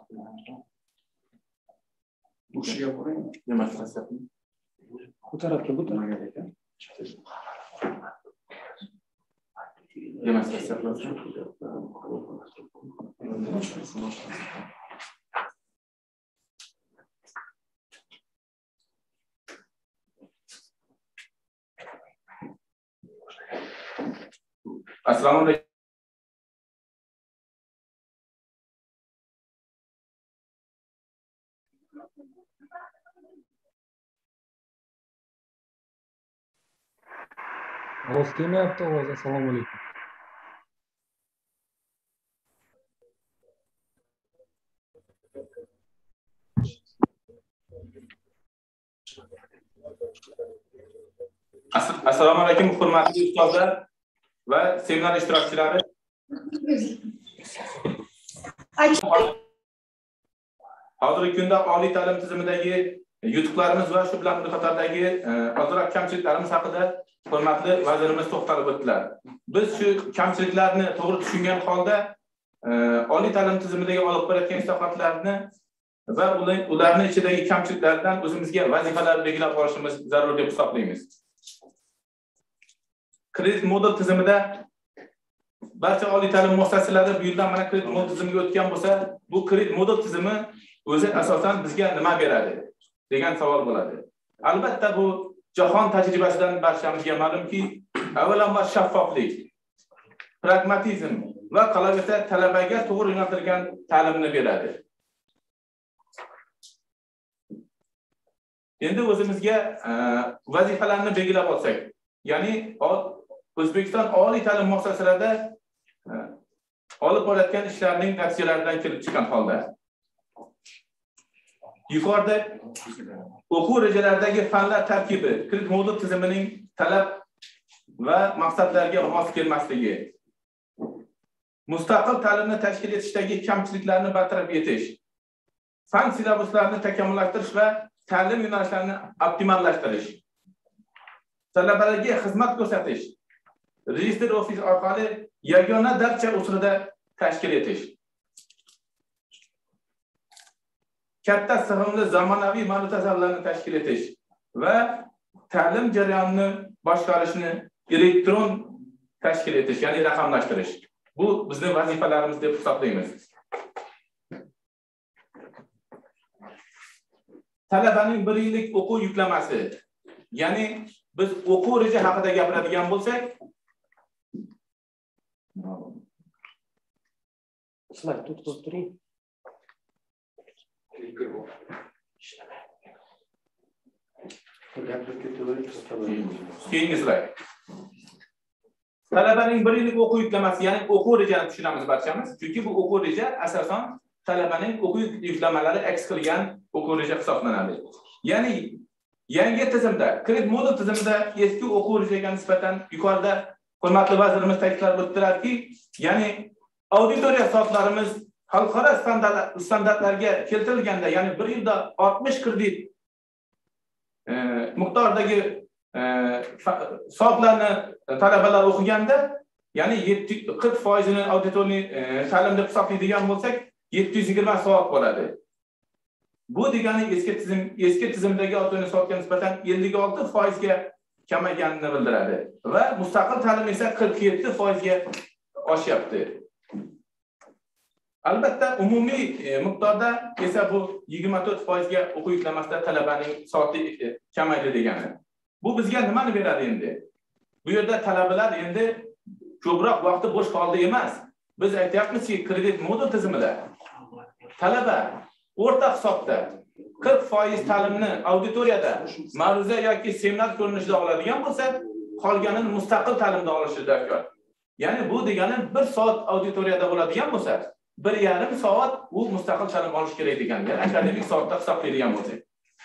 Bu kishiga qo'ying. Nima qilasizlar? Bu tarafga, bu tarafga ekan. Nima qilasizlar? Assalomu alaykum. Ovoz kelmayapti, ovoz. Assalomu alaykum. Assalomu alaykum, hurmatli ustozlar va seminar ishtirokchilari. Hozirgi kunda oliy ta'lim tizimidagi yutuqlarimiz va shu bilan qatordagi ozroq kamchiliklarimiz haqida hurmatli vazirimiz to'xtalib o'tdilar. Biz shu kamchiliklarni to'g'ri tushungan holda oliy ta'lim tizimidagi olib borayotgan islohotlarni va ularning ichidagi kamchiliklardan o'zimizga vazifalar belgilab olishimiz zarur deb hisoblaymiz. Kredit modul tizimida barcha oliy ta'lim muassasalari bu yildan mana kredit modul tizimiga o'tgan bo'lsa, bu kredit modul tizimi o'zi asosan bizga nima beradi degan savol bo'ladi. Albatta bu jahon tajribasidan barchamizga ma'lumki, avvalambor shaffoflik, pragmatizm va qolaversa talabaga to'g'ri yo'naltirilgan ta'limni beradi. Endi o'zimizga vazifalarni belgilab olsak, ya'ni O'zbekiston oliy ta'lim muassasalarida olib borayotgan ishlarning natijalaridan kelib chiqqan holda yuqorida o'quv rejalaridagi fanlar tarkibi, kredit modul tizimining talab va maqsadlariga mos kelmasligi, mustaqil ta'limni tashkil etishdagi kamchiliklarni bartaraf etish, fan silabuslarini takomillashtirish va ta'lim yo'nalishlarini optimallashtirish, talabalarga xizmat ko'rsatish, registr ofis orqali yagona darcha usulida tashkil etish, katta sig'imli zamonaviy ma'lumot zallarni tashkil etish va ta'lim jarayonini boshqarishni elektron tashkil etish, ya'ni raqamlashtirish. Bu bizning vazifalarimiz deb hisoblaymiz. Talabaning bir yillik o'quv yuklamasi, ya'ni biz o'quv reja haqida gapiradigan bo'lsak, Sizlar tutib turing. Keyingi slayd. Talabaning bir yillik o'quv yuklamasi, ya'ni o'quv rejani tushunamiz barchamiz. Chunki bu o'quv reja asosan talabaning o'quv yuklamalari aks qilgan o'quv reja hisoblanadi. Ya'ni yangi tizimda, kredit modul tizimida eski o'quv rejaga nisbatan yuqorida hurmatli vazirimiz ta'kidlab o'tdilarki, ya'ni auditoriya soatlarimiz xalqaro standartlarga keltirilganda, ya'ni bir yilda oltmish kredit e, miqdordagi e, soatlarni talabalar o'qiganda, ya'ni qirq foiz ni auditorniy e, ta'lim deb hisoblaydigan bo'lsak, yetti yuz yigirma soat bo'ladi. Bu degani eski tizim eski tizimdagi auditorniy soatga nisbatan ellik olti foiz ga kamayganini bildiradi va mustaqil ta'lim esa qirq yetti foiz ga oshyapti. Albatta umumiy e, miqdorda esa bu yigirma to'rt foiz ga o'quv yuklamasida talabaning soati e, kamaydi degani. Bu bizga nimani beradi endi? Bu yerda talabalar endi ko'proq vaqti bo'sh qoldi emas. Biz aytyapmizki, kredit modul tizimida talaba o'rta hisobda qirq foiz ta'limni auditoriyada ma'ruza yoki seminar ko'rinishida oladigan bo'lsa, qolganini mustaqil ta'limda olishi darkor. Ya'ni bu degani bir soat auditoriyada bo'ladigan bo'lsa, bir yarim soat u mustaqil ta'lim olish kerak degan, ya'ni akademik soatda hisoblaydigan bo'lsak.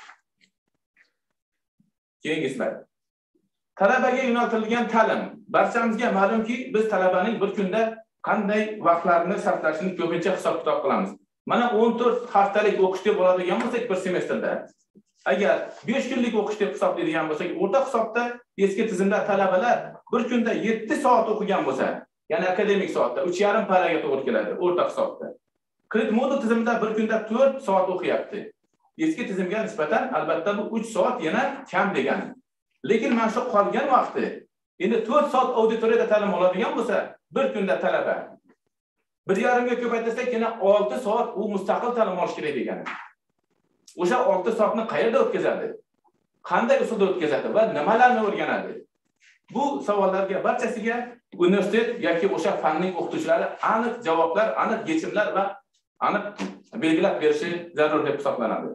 Keyingi slayd. Talabaga yo'naltirilgan ta'lim. Barchamizga ma'lumki, biz talabaning bir kunda qanday vaqtlarini sarflashini ko'pincha hisob-kitob qilamiz. Mana o'n to'rt haftalik o'qish deb oladigan bo'lsak bir semestrda, agar besh kunlik o'qish deb hisoblaydigan bo'lsak, o'rta hisobda eski tizimda talabalar bir kunda yetti soat o'qigan bo'lsa, ya'ni akademik soatda uch yarim paraga to'g'ri keladi o'rta hisobda. Kredit modul tizimida bir kunda to'rt soat o'qiyapti. Eski tizimga nisbatan albatta bu uch soat yana kam degani. Lekin mana shu qolgan vaqti, endi to'rt soat auditoriyada ta'lim oladigan bo'lsa, bir kunda talaba bir yarimga ko'paytirsak, yana olti soat u mustaqil ta'lim olish kerak degani. O'sha olti soatni qayerda o'tkazadi? Qanday usulda o'tkazadi va nimalarni o'rganadi? Bu savollarga barchasiga universitet yoki o'sha fanning o'qituvchilari aniq javoblar, aniq yechimlar va aniq belgilab berishi zarur deb hisoblanadi.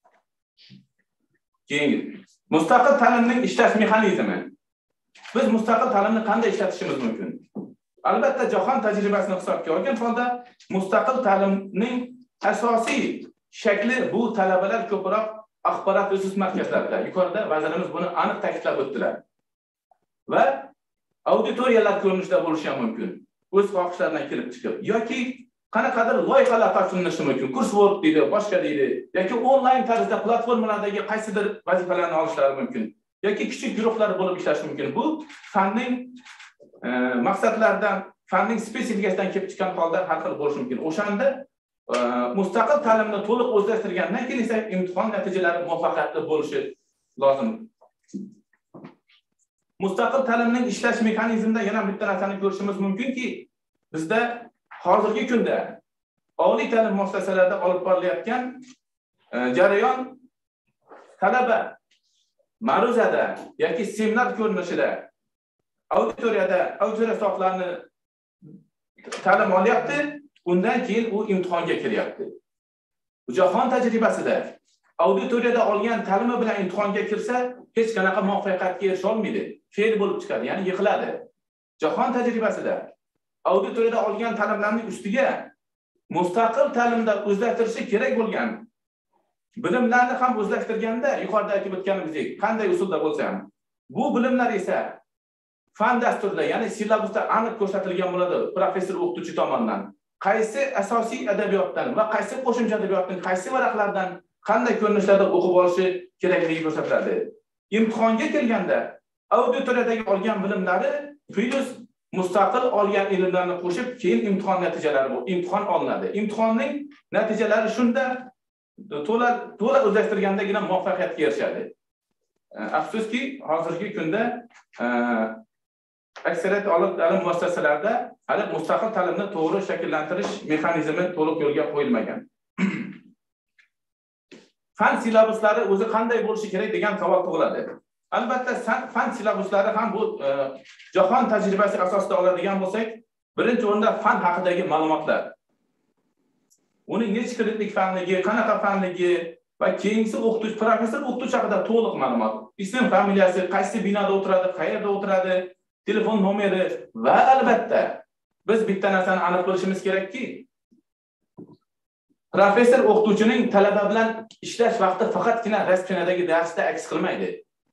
Keyingi mustaqil ta'limning ishlash mexanizmi. Biz mustaqil ta'limni qanday ishlatishimiz mumkin? Albatta jahon tajribasini hisobga olgan holda mustaqil ta'limning asosiy shakli bu talabalar ko'proq axborot resurs markazlarida. Yuqorida vazirimiz buni aniq ta'kidlab o'tdilar. Va auditoriyalar ko'rinishida bo'lishi ham mumkin. O'z xohishlaridan kelib chiqib yoki qanaqadir loyihalar taqsimlanishi mumkin. Kurswork deydi, boshqa deydi, yoki onlayn tarzda platformalardagi qaysidir vazifalarni olishlari mumkin. Yoki kichik guruhlar bo'lib ishlashi mumkin. Bu fanning e, maqsadlaridan, fanning spesifikasidan kelib chiqqan holda har xil bo'lishi mumkin. O'shanda e, mustaqil ta'limni to'liq o'zlashtirgandan keyin esa imtihon natijalari muvaffaqiyatli bo'lishi lozim. Mustaqil ta'limning ishlash mexanizmida yana bitta narsani ko'rishimiz mumkinki, bizda hozirgi kunda oliy ta'lim muassasalarida olib borilayotgan e, jarayon talaba ma'ruzada yoki seminar ko'rinishida auditoriyada auditoriya soatlarini ta'lim olyapti, undan keyin u imtihonga kiryapti. Jahon tajribasida auditoriyada olgan ta'limi bilan imtihonga kirsa, hech qanaqa muvaffaqiyatga erisha olmaydi. Fail bo'lib chiqadi, ya'ni yiqiladi. Jahon tajribasida auditoriyada olgan ta'limlarning ustiga mustaqil ta'limda o'zlashtirishi kerak bo'lgan bilimlarni ham o'zlashtirganda, yuqorida aytib o'tganimizdek, qanday usulda bo'lsa ham, bu bilimlar esa fan dasturida, ya'ni silabusda aniq ko'rsatilgan bo'ladi professor o'qituvchi tomonidan. qaysi asosiy adabiyotdan va qaysi qo'shimcha adabiyotdan, qaysi varaqlardan qanday ko'rinishlarda o'qib olishi kerakligi ko'rsatiladi. Imtihonga kelganda auditoriyadagi olgan bilimlari plus mustaqil olgan ilmlarni qo'shib, keyin imtihon natijalari bu imtihon olinadi. Imtihonning natijalari shunda to'la to'la o'zlashtirgandagina muvaffaqiyatga erishadi. Afsuski, hozirgi kunda aksariyat oliy ta'lim muassasalarida hali mustaqil ta'limni to'g'ri shakllantirish mexanizmi to'liq yo'lga qo'yilmagan. Fan silabuslari o'zi qanday bo'lishi kerak degan savol tug'iladi. Albatta, fan silabuslari ham bu jahon tajribasi asosida oladigan bo'lsak, birinchi o'rinda fan haqidagi ma'lumotlar. Uning necha kreditlik fanligi, qanaqa fanligi va keyingi o'qituvchi, professor o'qituvchi haqida to'liq ma'lumot. Ism, familiyasi, qaysi binoda o'tiradi, qayerda o'tiradi, telefon nomeri va albatta biz bitta narsani aniq bilishimiz kerakki, professor o'qituvchining talaba bilan ishlash vaqti faqatgina rasmxonadagi darsda aks qilmaydi.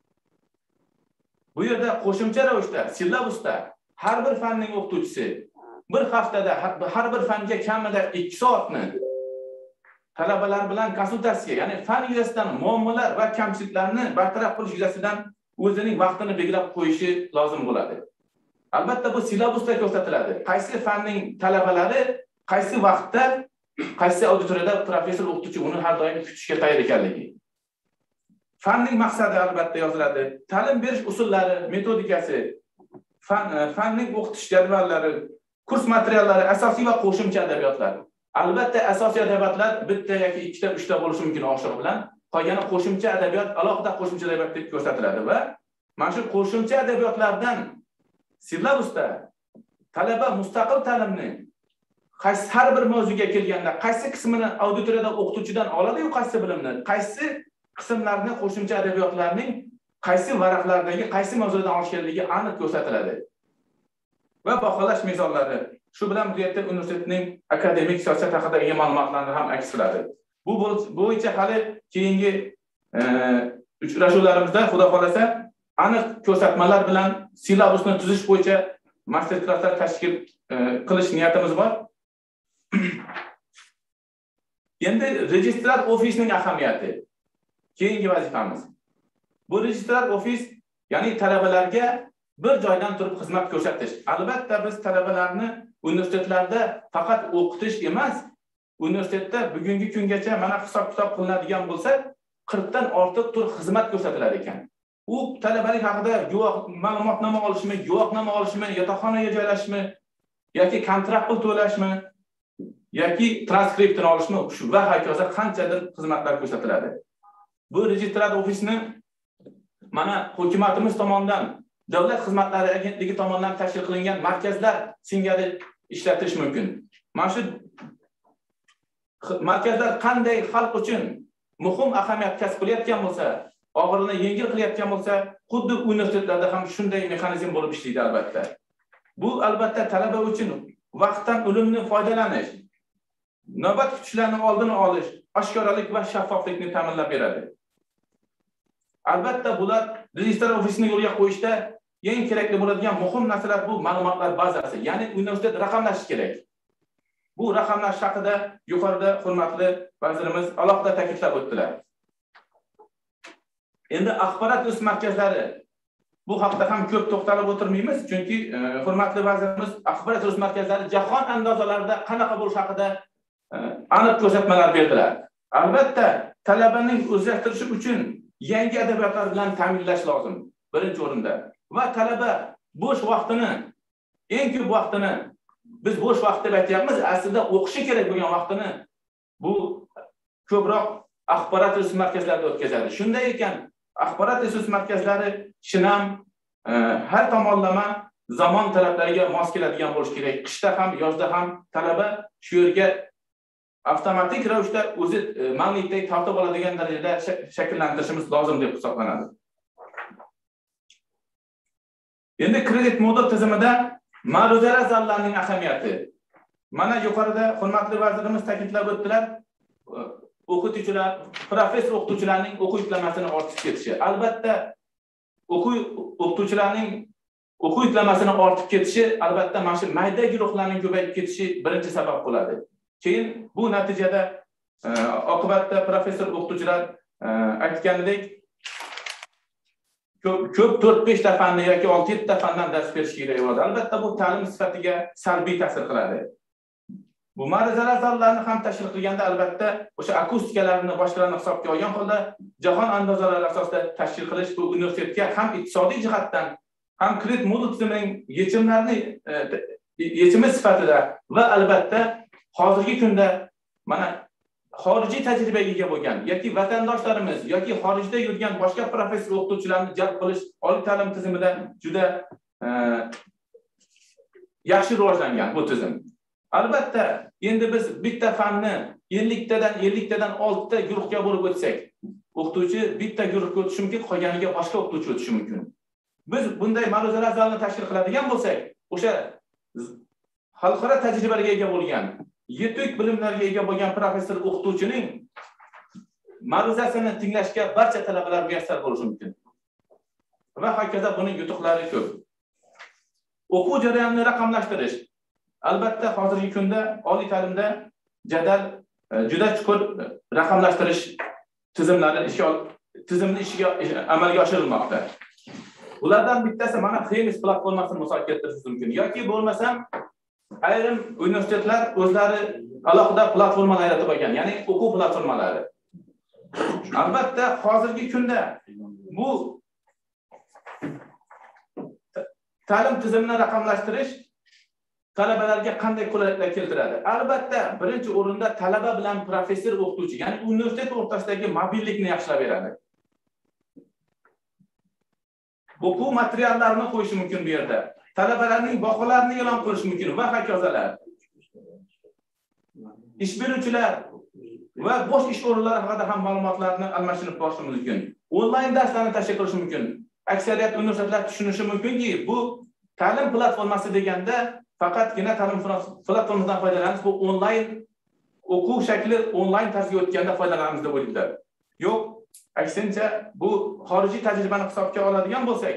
Bu yerda qo'shimcha ravishda silabusda har bir fanning o'qituvchisi bir haftada har bir fanga kamida ikki soatni talabalar bilan konsultatsiya, ya'ni fan yuzasidan muammolar va kamchiliklarni bartaraf qilish yuzasidan o'zining vaqtini belgilab qo'yishi lozim bo'ladi. Albatta bu silabusda ko'rsatiladi. Qaysi fanning talabalari qaysi vaqtda, qaysi auditoriyada professor o'qituvchi uni har doim kutishga tayyor ekanligi. Fanning maqsadi albatta yoziladi. Ta'lim berish usullari, metodikasi, fan fanning o'qitish jadvallari, kurs materiallari, asosiy va qo'shimcha adabiyotlar. Albatta asosiy adabiyotlar bitta yoki ikkita, uchta bo'lishi mumkin oshig'i bilan. Qolgani qo'shimcha adabiyot, alohida qo'shimcha adabiyot deb ko'rsatiladi va mana shu qo'shimcha adabiyotlardan silabusda talaba mustaqil ta'limni qaysi har bir mavzuga kelganda qaysi qismini auditoriyada o'qituvchidan oladi-yu qaysi bilimni, qaysi qismlarni qo'shimcha adabiyotlarning qaysi varaqlardagi qaysi mavzudan olish kerakligi aniq ko'rsatiladi. Va baholash misollari. Shu bilan birga universitetning akademik siyosat haqidagi ma'lumotlarni ham aks qiladi. Bu bo'yicha hali keyingi uchrashuvlarimizda xudo xolasa aniq ko'rsatmalar bilan silabusni tuzish bo'yicha master klasslar tashkil qilish niyatimiz bor. Endi registrar ofisning ahamiyati. Keyingi vazifamiz. Bu registrar ofis, ya'ni talabalarga bir joydan turib xizmat ko'rsatish. Albatta biz talabalarni universitetlarda faqat o'qitish emas, universitetda bugungi kungacha mana hisob-kitob qilinadigan bo'lsa, qirq dan ortiq tur xizmat ko'rsatilar ekan. U talabalik haqida guvoh ma'lumotnoma olishmi, guvohnoma olishmi, yotoqxonaga joylashmi, yoki kontrakt pul to'lashmi, yoki transkriptini olishmi, shu va hokazo qanchadir xizmatlar ko'rsatiladi. Bu registrar ofisni mana hukumatimiz tomonidan, davlat xizmatlari agentligi tomonidan tashkil qilingan markazlar singari ishlatish mumkin. Mana shu markazlar qanday xalq uchun muhim ahamiyat kasb qilayotgan bo'lsa, og'irini yengil qilayotgan bo'lsa, xuddi universitetlarda ham shunday mexanizm bo'lib ishlaydi albatta. Bu albatta talaba uchun vaqtdan unumli foydalanish, navbat kutishlarning oldini olish, oshkoralik va shaffoflikni ta'minlab beradi. Albatta bular registrar ofisini yo'lga qo'yishda eng kerakli bo'ladigan muhim narsalar bu ma'lumotlar bazasi, ya'ni universitet raqamlashishi kerak. Bu raqamlash haqida yuqorida hurmatli vazirimiz alohida ta'kidlab o'tdilar. Endi axborot o'z markazlari bu haqda ham ko'p to'xtalib o'tirmaymiz, chunki e, hurmatli vazirimiz axborot o'z markazlari jahon andozalarida qanaqa bo'lish haqida e, aniq ko'rsatmalar berdilar. Albatta, talabaning o'zlashtirishi uchun yangi adabiyotlar bilan ta'minlash lozim birinchi o'rinda. Va talaba bo'sh vaqtini, eng ko'p vaqtini biz bo'sh vaqt deb aytyapmiz, aslida o'qishi kerak bo'lgan vaqtini bu ko'proq axborot resurs markazlarida o'tkazadi. Shunday ekan, axborot resurs markazlari shinam, e, har tomonlama zamon talablariga mos keladigan bo'lishi kerak. Qishda ham, yozda ham talaba shu yerga avtomatik ravishda o'zi e, magnitdek tortib oladigan darajada shakllantirishimiz lozim deb hisoblanadi. Endi kredit modul tizimida ma'ruzalar zallarining ahamiyati. Mana yuqorida hurmatli vazirimiz ta'kidlab o'tdilar. O'qituvchilar, professor o'qituvchilarning o'quv yuklamasini ortib ketishi. Albatta, o'quv o'qituvchilarning o'quv yuklamasini ortib ketishi albatta mana shu mayda guruhlarning ko'payib ketishi birinchi sabab bo'ladi. Keyin bu natijada oqibatda professor o'qituvchilar aytgandek ko'p ko'p to'rt besh ta fanni yoki olti yetti ta fandan dars berish kerak bo'ladi. Albatta bu ta'lim sifatiga salbiy ta'sir qiladi. Bu ma'ruzalar zollarini ham tashkil qilganda albatta o'sha akustikalarni boshqalarni hisobga olgan holda jahon andozalari asosida tashkil qilish bu universitetga ham iqtisodiy jihatdan ham kredit modul tizimining yechimlarini yechimi sifatida va albatta hozirgi kunda mana xorijiy tajribaga ega bo'lgan yoki vatandoshlarimiz yoki xorijda yurgan boshqa professor o'qituvchilarni jalb qilish oliy ta'lim tizimida juda yaxshi rivojlangan bu tizim. Albatta, endi biz bitta fanni ellik tadan ellik tadan olti ta guruhga bo'lib o'tsak, o'qituvchi bitta guruhga o'tishi mumkin, qolganiga boshqa o'qituvchi o'tishi mumkin. Biz bunday ma'ruzalar zalini tashkil qiladigan bo'lsak, o'sha xalqaro tajribalarga ega bo'lgan, yetuk bilimlarga ega bo'lgan professor o'qituvchining ma'ruzasini tinglashga barcha talabalar muyassar bo'lishi mumkin. Va hokazo buning yutuqlari ko'p. O'quv jarayonini raqamlashtirish albatta hozirgi kunda oliy ta'limda jadal juda chuqur raqamlashtirish tizimlari ishga tizimni ishiga amalga oshirilmoqda. Ulardan bittasi mana Xemis platformasini misol keltirish mumkin yoki bo'lmasam ayrim universitetlar o'zlari alohida platformalar yaratib olgan, ya'ni o'quv platformalari. Albatta hozirgi kunda bu ta'lim tizimini raqamlashtirish talabalarga qanday qulayliklar keltiradi? Albatta, birinchi o'rinda talaba bilan professor o'qituvchi, ya'ni universitet o'rtasidagi mobillikni yaxshilab beradi. O'quv materiallarini qo'yish mumkin bu yerda. Talabalarning baholarini e'lon qilish mumkin va hokazolar. Ish beruvchilar va bo'sh ish o'rinlari haqida ham ma'lumotlarni almashinib borish mumkin. Onlayn darslarni tashkil qilish mumkin. Aksariyat universitetlar tushunishi mumkinki, bu ta'lim platformasi deganda faqatgina ta'lim platformasidan foydalanish, bu onlayn o'quv shakli onlayn tarzga o'tganda foydalanamiz deb o'ylaydilar. Yo'q, aksincha bu xorijiy tajribani hisobga oladigan bo'lsak,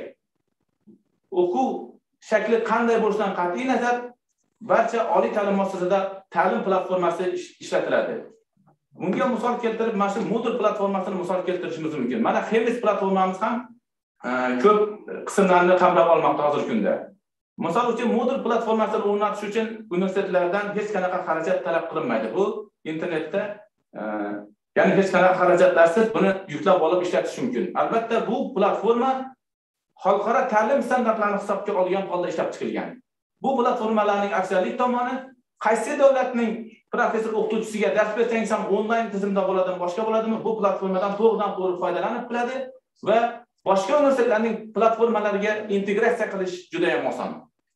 o'quv shakli qanday bo'lishidan qat'iy nazar barcha oliy ta'lim muassasasida ta'lim platformasi ishlatiladi. Bunga misol keltirib, mana shu modul platformasini misol keltirishimiz mumkin. Mana Xemis platformamiz ham ko'p qismlarni qamrab olmoqda hozirgi kunda. Misol uchun modul platformasini o'rnatish uchun universitetlardan hech qanaqa xarajat talab qilinmaydi. Bu internetda ya'ni hech qanaqa xarajatlarsiz buni yuklab olib ishlatish mumkin. Albatta bu platforma xalqaro ta'lim standartlarini hisobga olgan holda ishlab chiqilgan. Bu platformalarning afzallik tomoni qaysi davlatning professor o'qituvchisiga dars bersangiz ham onlayn tizimda bo'ladimi, boshqa bo'ladimi, bu platformadan to'g'ridan-to'g'ri foydalanib biladi va boshqa universitetlarning platformalariga integratsiya qilish juda ham oson.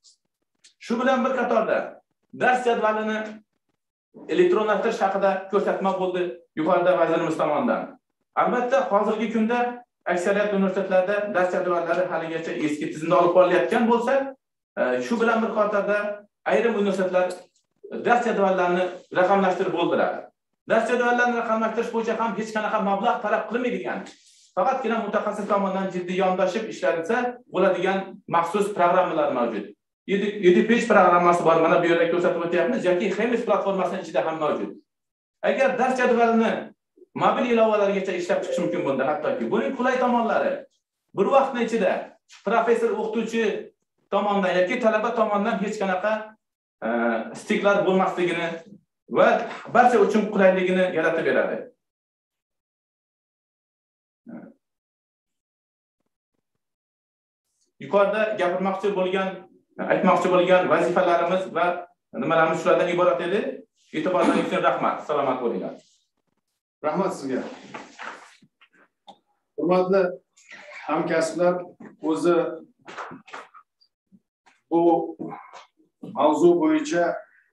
Shu bilan bir qatorda dars jadvalini elektronlashtirish haqida ko'rsatma bo'ldi yuqorida vazirimiz tomonidan. Albatta hozirgi kunda aksariyat universitetlarda dars jadvallari haligacha eski tizimda olib borilayotgan bo'lsa, shu bilan bir qatorda ayrim universitetlar dars jadvallarini raqamlashtirib bo'ldilar. Dars jadvallarini raqamlashtirish bo'yicha ham hech qanaqa mablag' talab qilmaydigan, faqatgina mutaxassis tomonidan jiddiy yondashib ishlansa bo'ladigan maxsus programmalar mavjud. EduPage programmasi bor, mana bu yerda ko'rsatib o'tyapmiz, yoki Xemis platformasining ichida ham mavjud. Agar dars jadvalini mobil ilovalargacha ishlab chiqish mumkin bo'ldi, hattoki buning qulay tomonlari bir vaqtning ichida professor o'qituvchi tomonidan yoki talaba tomonidan hech qanaqa stiklar bo'lmasligini va barcha uchun qulayligini yaratib beradi. Yuqorida gapirmoqchi bo'lgan, aytmoqchi bo'lgan vazifalarimiz va nimalarimiz shulardan iborat edi. E'tiboringiz uchun rahmat. Salomat bo'linglar. Rahmat sizga. Hurmatli hamkasblar, o'zi bu mavzu bo'yicha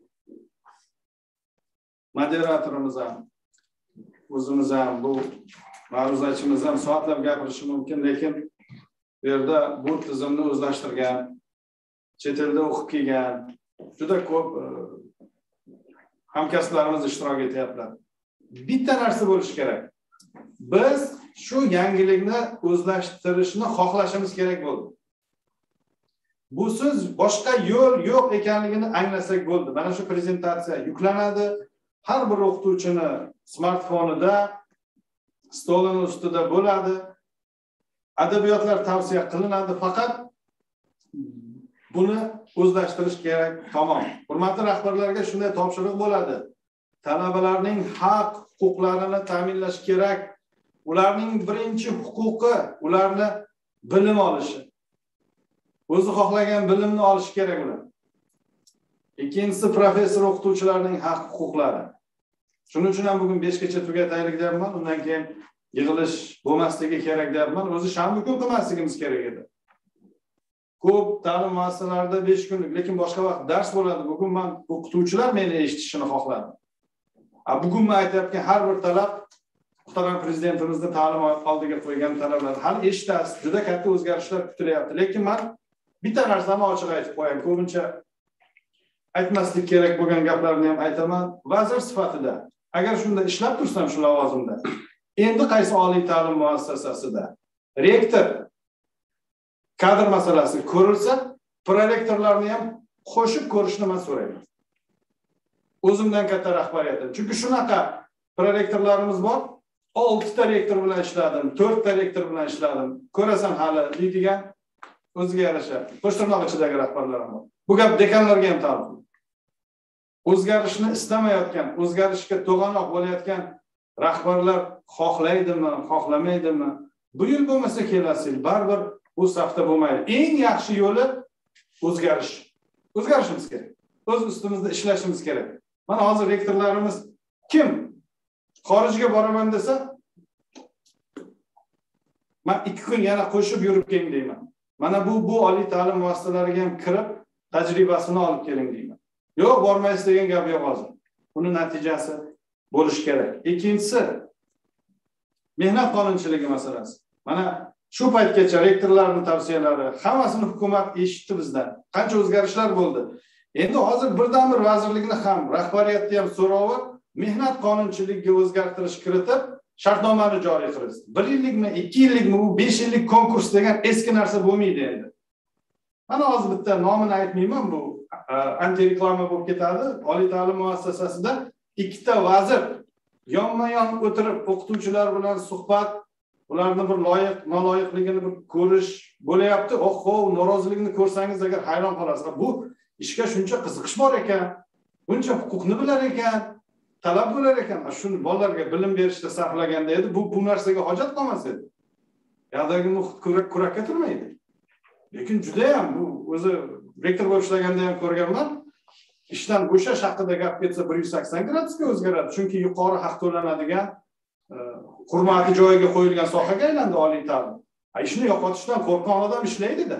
moderatorimiz ham, o'zimiz ham, bu ma'ruzachimiz ham soatlab gapirishi mumkin, lekin bu yerda bu tizimni o'zlashtirgan, chet elda o'qib kelgan juda ko'p hamkasblarimiz ishtirok etyaptilar. Bitta narsa bo'lishi kerak. Biz shu yangilikni o'zlashtirishni xohlashimiz kerak bo'ldi. Busiz boshqa yo'l yo'q ekanligini anglasak bo'ldi. Mana shu prezentatsiya yuklanadi. Har bir o'qituvchini smartfonida, stolining ustida bo'ladi. Adabiyotlar tavsiya qilinadi, faqat buni o'zlashtirish kerak. Tamom. Hurmatli rahbarlarga shunday topshiriq bo'ladi. Talabalarning haq huquqlarini ta'minlash kerak. Ularning birinchi huquqi ularni bilim olishi. O'zi xohlagan bilimni olish kerak ular. Ikkinchisi professor o'qituvchilarning haq huquqlari. Shuning uchun ham bugun besh gacha tugataylik deyapman. Undan keyin yig'ilish bo'lmasligi kerak deyapman. O'zi shanba kun qilmasligimiz kerak edi. Ko'p ta'lim muassasalarida besh kunlik, lekin boshqa vaqt dars bo'ladi. Bugun men o'qituvchilar meni eshitishini xohladim. A bugun men aytayotgan har bir talab muhtaram prezidentimizni ta'lim oldiga qo'ygan talablar hali eshitasiz. Juda katta o'zgarishlar kutilyapti. Lekin men bitta narsani ochiq aytib qo'yayim. Ko'pincha aytmaslik kerak bo'lgan gaplarni ham aytaman. Vazir sifatida agar shunda ishlab tursam shu lavozimda, endi qaysi oliy ta'lim muassasasida rektor kadr masalasi ko'rilsa, prorektorlarni ham qo'shib ko'rishni men so'rayman. O'zimdan katta rahbariyatdan. Chunki shunaqa prorektorlarimiz bor. olti ta rektor bilan ishladim, to'rt ta rektor bilan ishladim. Ko'rasan hali deydigan o'ziga yarasha qo'shtirnoq ichidagi rahbarlar ham bor. Bu gap dekanlarga ham taalluqli. O'zgarishni istamayotgan, o'zgarishga to'g'anoq bo'layotgan rahbarlar xohlaydimi, xohlamaydimi? Bu yil bo'lmasa kelasi yil baribir bu safda bo'lmaydi. Eng yaxshi yo'li o'zgarish. O'zgarishimiz kerak. O'z ustimizda ishlashimiz kerak. Mana hozir rektorlarimiz kim xorijga boraman desa, men ikki kun yana qo'shib yurib keling deyman. Mana bu bu oliy ta'lim muassasalariga ham kirib, tajribasini olib keling deyman. Yo'q, bormaysiz degan gap yo'q hozir. Buni natijasi bo'lish kerak. Ikkinchisi mehnat qonunchiligi masalasi. Mana shu paytgacha rektorlarning tavsiyalari hammasini hukumat eshitdi bizdan. Qancha o'zgarishlar bo'ldi. Endi hozir birdan-bir vazirlikni ham, rahbariyatni ham so'rovi mehnat qonunchiligiga o'zgartirish kiritib, shartnomani joriy qilish. bir yillikmi, ikki yillikmi, bu besh yillik konkurs degan eski narsa bo'lmaydi endi. Mana hozir bitta nomini aytmayman, bu anti reklama bo'lib ketadi. Oliy ta'lim muassasasida ikkita vazir yonma-yon o'tirib o'qituvchilar bilan suhbat, ularni bir loyiq, noloyiqligini bir ko'rish bo'layapti. Oho, norozilikni ko'rsangiz agar hayron qolasiz. Bu ishga shuncha qiziqish bor ekan, buncha huquqni bilar ekan, talab bo'lar ekan. Shuni bolalarga bilim berishda sarflaganda edi, bu bu narsaga hojat qolmas edi. Yadagi muhit kurakka turmaydi. Lekin juda ham bu o'zi rektor bo'lib ishlaganda ham ko'rganman. Ishdan bo'shash haqida gap ketsa bir yuz sakson gradusga o'zgaradi. Chunki yuqori haq to'lanadigan, hurmati joyiga qo'yilgan sohaga aylandi oliy ta'lim. Ha, ishni yo'qotishdan qo'rqqan odam ishlaydi-da.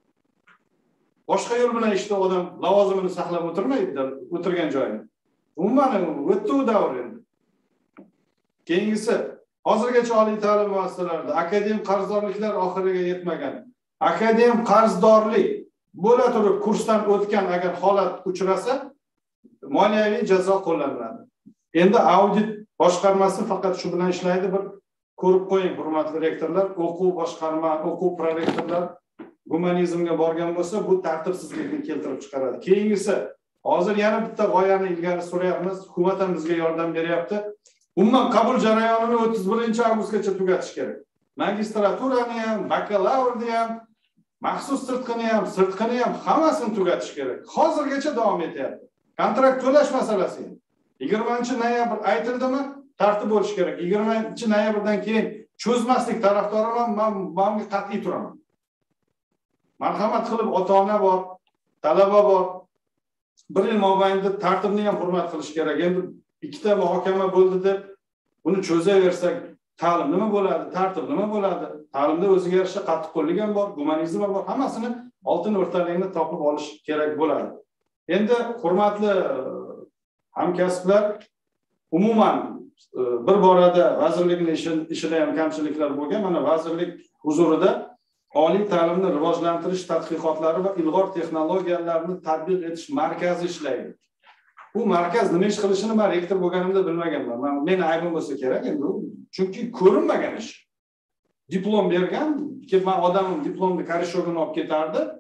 Boshqa yo'l bilan ishda odam lavozimini saqlab o'tirmaydi, o'tirgan joyida. Umuman o'tdi u davr endi. Keyingisi, hozirgacha oliy ta'lim muassasalarida akademik qarzdorliklar oxiriga yetmagan. Akademik qarzdorlik bo'la turib kursdan o'tgan agar holat uchrasa, moliyaviy jazo qo'llaniladi. Endi audit boshqarmasi faqat shu bilan ishlaydi. Bir ko'rib qo'ying, hurmatli rektorlar, o'quv boshqarma, o'quv prorektorlar gumanizmga borgan bo'lsa, bu tartibsizlikni keltirib chiqaradi. Keyingisi, hozir yana bitta g'oyani ilgari surayapmiz. Hukumat ham bizga yordam beryapti. Umuman qabul jarayonini o'ttiz birinchi avgustgacha tugatish kerak. Magistraturani ham, bakalavrni ham, maxsus sirtqini ham, sirtqini ham hammasini tugatish kerak. Hozirgacha davom etyapti. Kontrakt to'lash masalasi. yigirmanchi noyabr aytildimi? Tartib bo'lish kerak. yigirmanchi noyabrdan keyin cho'zmaslik tarafdoriman, men bunga qat'iy turaman. Marhamat qilib ota-ona bor, talaba bor. Bir yil mobaynida tartibni ham hurmat qilish kerak. Endi ikkita muhokama bo'ldi deb buni cho'zaversak, ta'lim nima bo'ladi, tartib nima bo'ladi? Ta'limda o'ziga yarasha qattiqqo'llik ham bor, gumanizm ham bor. Hammasini oltin o'rtaligini topib olish kerak bo'ladi. Endi hurmatli hamkasblar, umuman bir borada vazirlikning ishida ham kamchiliklar bo'lgan. Mana vazirlik huzurida oliy ta'limni rivojlantirish tadqiqotlari va ilg'or texnologiyalarni tatbiq etish markazi ishlaydi. Bu markaz nima ish qilishini men rektor bo'lganimda bilmaganman. Men meni aybim bo'lsa kerak endi. Chunki ko'rinmagan ish. Diplom bergan, kelib men odamim diplomni korishogini olib ketardi.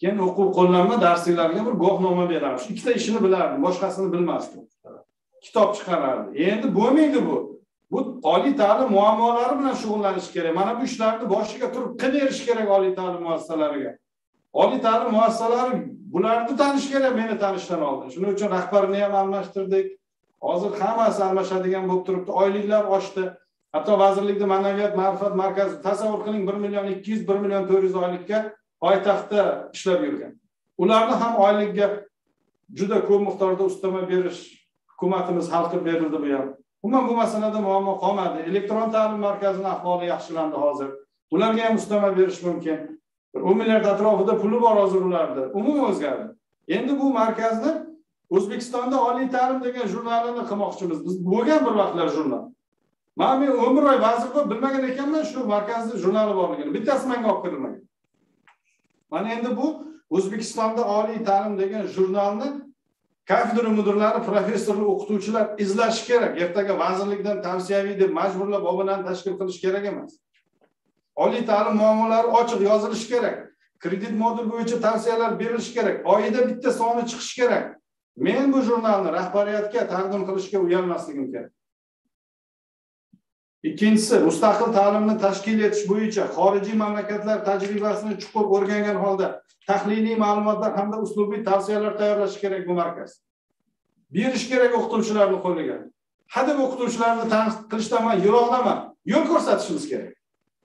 Keyin o'quv qo'llanma darsliklarga bir guvohnoma berardi. Ikkita ishini bilardi, boshqasini bilmasdi. Kitob chiqarardi. Endi bo'lmaydi bu. Bu oliy ta'lim muammolari bilan shug'ullanish kerak. Mana bu ishlarni boshiga turib qilib kerak oliy ta'lim muassasalariga. Oliy ta'lim muassasalari bularni tanish kerak, meni tanishdan oldin. Shuning uchun rahbarini ham almashtirdik. Hozir hammasi almashadigan bo'lib turibdi. Oyliklar oshdi. Hatto vazirlikda ma'naviyat ma'rifat markazi tasavvur qiling bir million ikki yuz bir million to'rt yuz oylikka poytaxtda ishlab yurgan. Ularni ham oylikka juda ko'p miqdorda ustama berish hukumatimiz hal qilib berildi bu ham. Umuman bu masalada muammo qolmadi. Elektron ta'lim markazining ahvoli yaxshilandi hozir. Ularga ham ustama berish mumkin. o'n milliard atrofida puli bor hozir ularda. Umuman o'zgardi. Endi bu markazni O'zbekistonda oliy ta'lim degan jurnalini qilmoqchimiz. Biz bo'lgan bir vaqtlar jurnal. Men men umr oy vazir bo'lib bilmagan ekanman shu markazning jurnali borligini. Bittasi menga olib kirilmagan. Mana endi bu O'zbekistonda oliy ta'lim degan jurnalni kafedra mudirlari, professorlar, o'qituvchilar izlashi kerak. Ertaga vazirlikdan tavsiyaviy deb majburlab obunani tashkil qilish kerak emas. Oliy ta'lim muammolari ochiq yozilishi kerak. Kredit modul bo'yicha tavsiyalar berilishi kerak. Oyida bitta soni chiqishi kerak. Men bu jurnalni rahbariyatga taqdim qilishga uyalmasligim kerak. Ikkinchisi, mustaqil ta'limni tashkil etish bo'yicha xorijiy mamlakatlar tajribasini chuqur o'rgangan holda tahliliy ma'lumotlar hamda uslubiy tavsiyalar tayyorlash kerak bu markaz. Berish kerak o'qituvchilarning qo'liga. Hadeb o'qituvchilarni tanqid qilishdan men yiroqdaman. Yo'l ko'rsatishimiz kerak.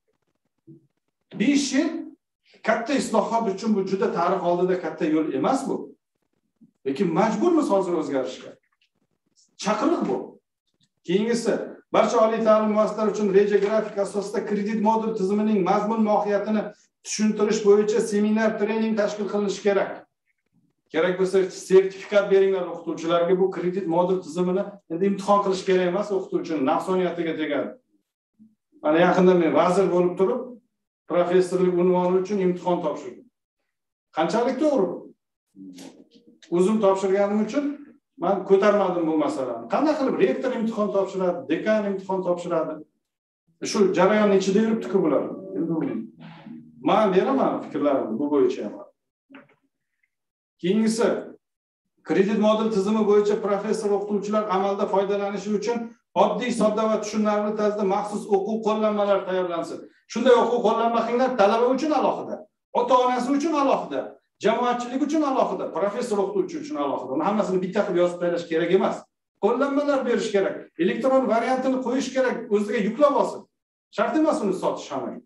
besh yil katta islohot uchun bu juda tarix oldida katta yo'l emas bu. Lekin majburmiz hozir o'zgarishga. Chaqiriq bu. Keyingisi, barcha oliy ta'lim muassasalari uchun reja grafik asosida kredit modul tizimining mazmun mohiyatini tushuntirish bo'yicha seminar, trening tashkil qilinishi kerak. Kerak bo'lsa sertifikat beringlar o'qituvchilarga, bu kredit modul tizimini endi imtihon qilish kerak emas, o'qituvchining nafsoniyatiga tegadi. Mana yaqinda men vazir bo'lib turib, professorlik unvoni uchun imtihon topshirdim. Qanchalik to'g'ri? O'zim topshirganim uchun men ko'tarmadim bu masalani. Qanday qilib rektor imtihon topshiradi, dekan imtihon topshiradi? Shu jarayonning ichida yuribdi-ku bular. Men beraman fikrlarimni bu bo'yicha ham. Keyingisi, kredit modul tizimi bo'yicha professor o'qituvchilar amalda foydalanishi uchun oddiy, sodda va tushunarli tarzda maxsus o'quv qo'llanmalar tayyorlansin. Shunday o'quv qo'llanma qilinglar, talaba uchun alohida, ota-onasi uchun alohida, jamoatchilik uchun alohida, professor o'qituvchi uchun alohida. Uni hammasini bitta qilib yozib qo'yish kerak emas. Qo'llanmalar berish kerak. Elektron variantini qo'yish kerak, o'ziga yuklab olsin. Shart emas uni sotish hammaga.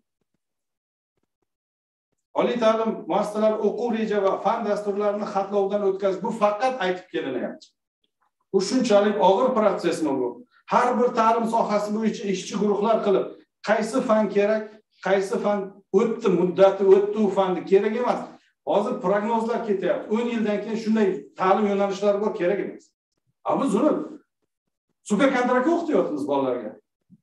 Oliy ta'lim muassasalari o'quv reja va fan dasturlarini xatlovdan o'tkazish bu faqat aytib kelinyapti. Bu shunchalik og'ir protsesmi bu? Har bir ta'lim sohasi bo'yicha ishchi guruhlar qilib, qaysi fan kerak, qaysi fan o'tdi, muddati o'tdi, u fanni kerak emas. Hozir prognozlar ketyapti. o'n yildan keyin shunday ta'lim yo'nalishlari bor, kerak emas. A biz uni super kontraktga o'qityapmiz bolalarga.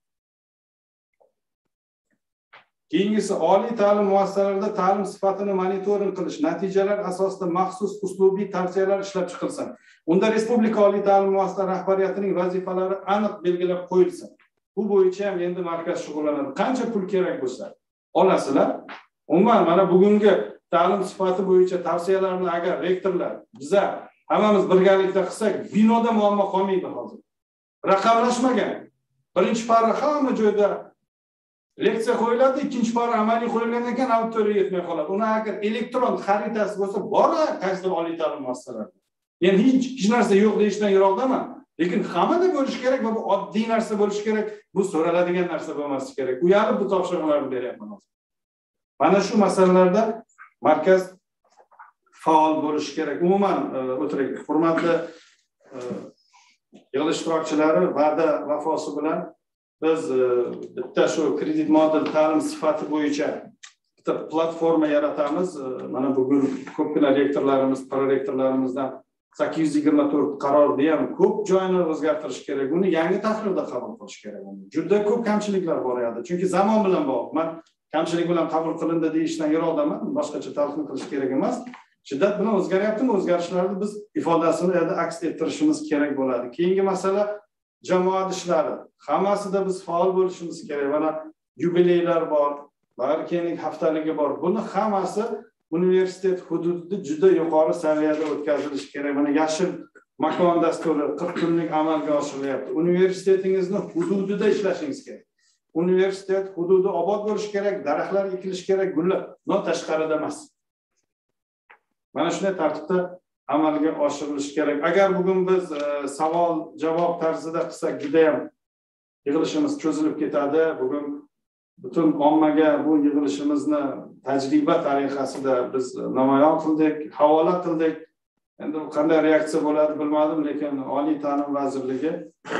Keyingisi, oliy ta'lim muassasalarida ta'lim sifatini monitoring qilish, natijalar asosida maxsus uslubiy tavsiyalar ishlab chiqilsin. Unda respublika oliy ta'lim muassasalari rahbariyatining vazifalari aniq belgilab qo'yilsin. Bu bo'yicha ham endi markaz shug'ullanadi. Qancha pul kerak bo'lsa, olasizlar. Umuman mana bugungi ta'lim sifati bo'yicha tavsiyalarni agar rektorlar, biza hammamiz birgalikda qilsak, binoda muammo qolmaydi hozir. Raqamlashmagan. Birinchi para hamma joyda leksiya qo'yiladi, ikkinchi para amaliy qo'yilgandan keyin auditoriya yetmay qoladi. Uni agar elektron xaritasi bo'lsa, bor qaysi oliy ta'lim muassasalari. Ya'ni hech hech narsa yo'q deyishdan yiroqdaman. Lekin hammada bo'lishi kerak va bu oddiy narsa bo'lishi kerak, bu so'raladigan narsa bo'lmasligi kerak. Uyalib bu topshiriqlarni beryapman hozir. Mana shu masalalarda markaz faol bo'lishi kerak. Umuman o'tiring, hurmatli yig'ilish ishtirokchilari, va'da vafosi bilan biz bitta shu kredit modul ta'lim sifati bo'yicha bitta platforma yaratamiz. Mana bugun ko'pgina rektorlarimiz, prorektorlarimizdan sakkiz yuz yigirma to'rt qarorni ham ko'p joyini o'zgartirish kerak. Uni yangi tahrirda qabul qilish kerak. Juda ko'p kamchiliklar bor edi. Chunki zamon bilan bog'liq. Men kamchilik bilan qabul qilindi deyishdan yiroqdaman. Boshqacha talqin qilish kerak emas. Shiddat bilan o'zgaryaptimi? O'zgarishlarni biz ifodasini aks ettirishimiz kerak bo'ladi. Keyingi masala jamoat ishlari. Hammasida biz faol bo'lishimiz kerak. Mana yubileylar bor, bag'rikenglik haftaligi bor. Buni hammasi universitet hududida juda yuqori saviyada o'tkazilishi kerak. Mana yashil makon dasturi qirq kunlik amalga oshirilyapti. Universitetingizni hududida ishlashingiz kerak. Universitet hududi obod bo'lishi kerak, daraxtlar ekilishi kerak, gullar, no tashqarida emas. Mana shunday tartibda amalga oshirilishi kerak. Agar bugun biz savol javob tarzida qilsak, juda ham yig'ilishimiz cho'zilib ketadi. Bugun butun ommaga bu yig'ilishimizni tajriba tariqasida biz namoyon qildik, havola qildik. Endi qanday reaksiya bo'ladi bilmadim, lekin Oliy ta'lim vazirligi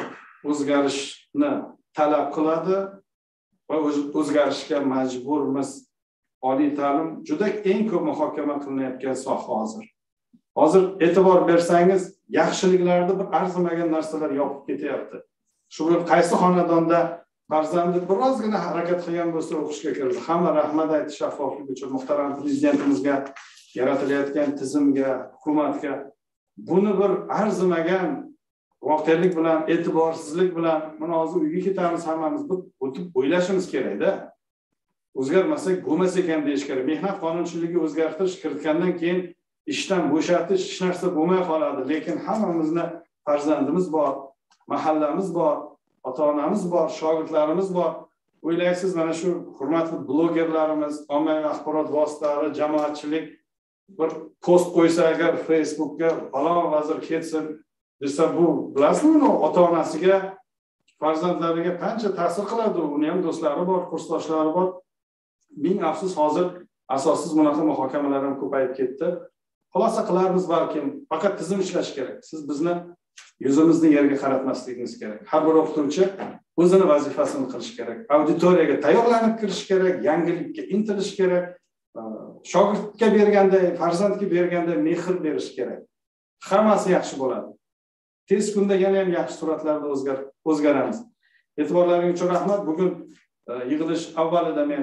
o'zgarishni talab qiladi va o'zgarishga majburmiz. Oliy ta'lim juda eng ko'p muhokama qilinayotgan soha hozir. Hozir e'tibor bersangiz, yaxshiliklarda bir arzimagan narsalar yopib ketyapti. Shu bilan qaysi xonadonda farzandi birozgina harakat qilgan bo'lsa o'qishga kirdi. Hamma rahmat aytish shaffoflik uchun muhtaram prezidentimizga, yaratilayotgan tizimga, hukumatga. Buni bir arzimagan voqelik bilan, e'tiborsizlik bilan mana hozir uyga ketamiz hammamiz bir o'tib o'ylashimiz kerak-da. O'zgarmasak bo'lmas ekan deyish kerak. Mehnat qonunchiligiga o'zgartirish kiritgandan keyin ishdan bo'shatish hech narsa bo'lmay qoladi, lekin hammamizni farzandimiz bor, mahallamiz bor, ota-onamiz bor, shogirdlarimiz bor. O'ylaysiz, mana shu hurmatli blogerlarimiz, ommaviy axborot vositalari, jamoatchilik bir post qo'ysa agar Facebookga falon vazir ketsin desa, bu bilasizmi, ota-onasiga, farzandlariga qancha ta'sir qiladi. Uni ham do'stlari bor, kursdoshlari bor. Ming afsus, hozir asossiz bunaqa muhokamalar ham ko'payib ketdi. Xulosa qilarmiz balkim, faqat tizim ishlash kerak. Siz bizni yuzimizni yerga qaratmasligimiz kerak. Har bir o'qituvchi o'zini vazifasini qilish kerak. Auditoriyaga tayyorlanib kirish kerak, yangilikka intilish kerak. Shogirdga berganda, farzandga berganda mehr berish kerak. Hammasi yaxshi bo'ladi. Tez kunda yana ham yaxshi suratlarda o'zgar o'zgaramiz. E'tiborlaringiz uchun rahmat. Bugun yig'ilish avvalida men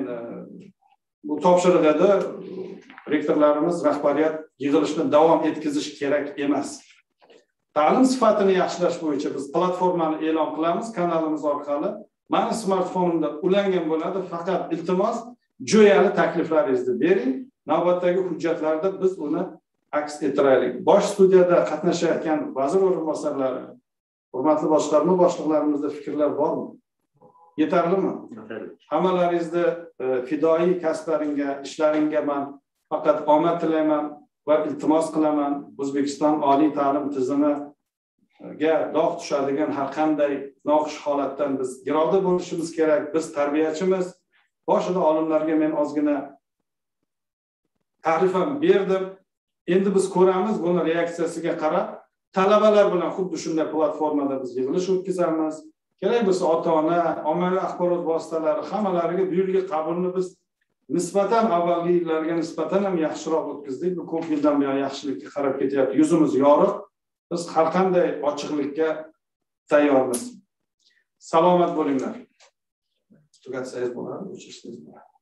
bu topshiriq edi. Rektorlarimiz, rahbariyat yig'ilishni davom etkazish kerak emas. Ta'lim sifatini yaxshilash bo'yicha biz platformani e'lon qilamiz kanalimiz orqali. Mani smartfonimda ulangan bo'ladi, faqat iltimos jo'yali takliflaringizni bering. Navbatdagi hujjatlarda biz uni aks ettiraylik. Bosh studiyada qatnashayotgan vazir o'rinbosarlari, hurmatli boshqarma boshliqlarimizda fikrlar bormi? Yetarlimi? Hammalaringizni fidoyi kasblaringga, ishlaringga men faqat omad tilayman va iltimos qilaman. O'zbekiston oliy ta'lim tizimiga dog' tushadigan har qanday noxush holatdan biz giroda bo'lishimiz kerak. Biz tarbiyachimiz. Boshida olimlarga men ozgina ta'rif ham berdim. Endi biz ko'ramiz, buni reaksiyasiga qarab talabalar bilan xuddi shunday platformada biz yig'ilish o'tkazamiz. Kerak bo'lsa ota-ona, ommaviy axborot vositalari hammalariga bu yilgi qabulni biz nisbatan avvalgi yillarga nisbatan ham yaxshiroq o'tkazdik. Bu ko'p yildan buyon yaxshilikka qarab ketyapti. Yuzimiz yorug'. Biz har qanday ochiqlikka tayyormiz. Salomat bo'linglar. Tugatsangiz bo'ladi, o'chirsangiz bo'ladi.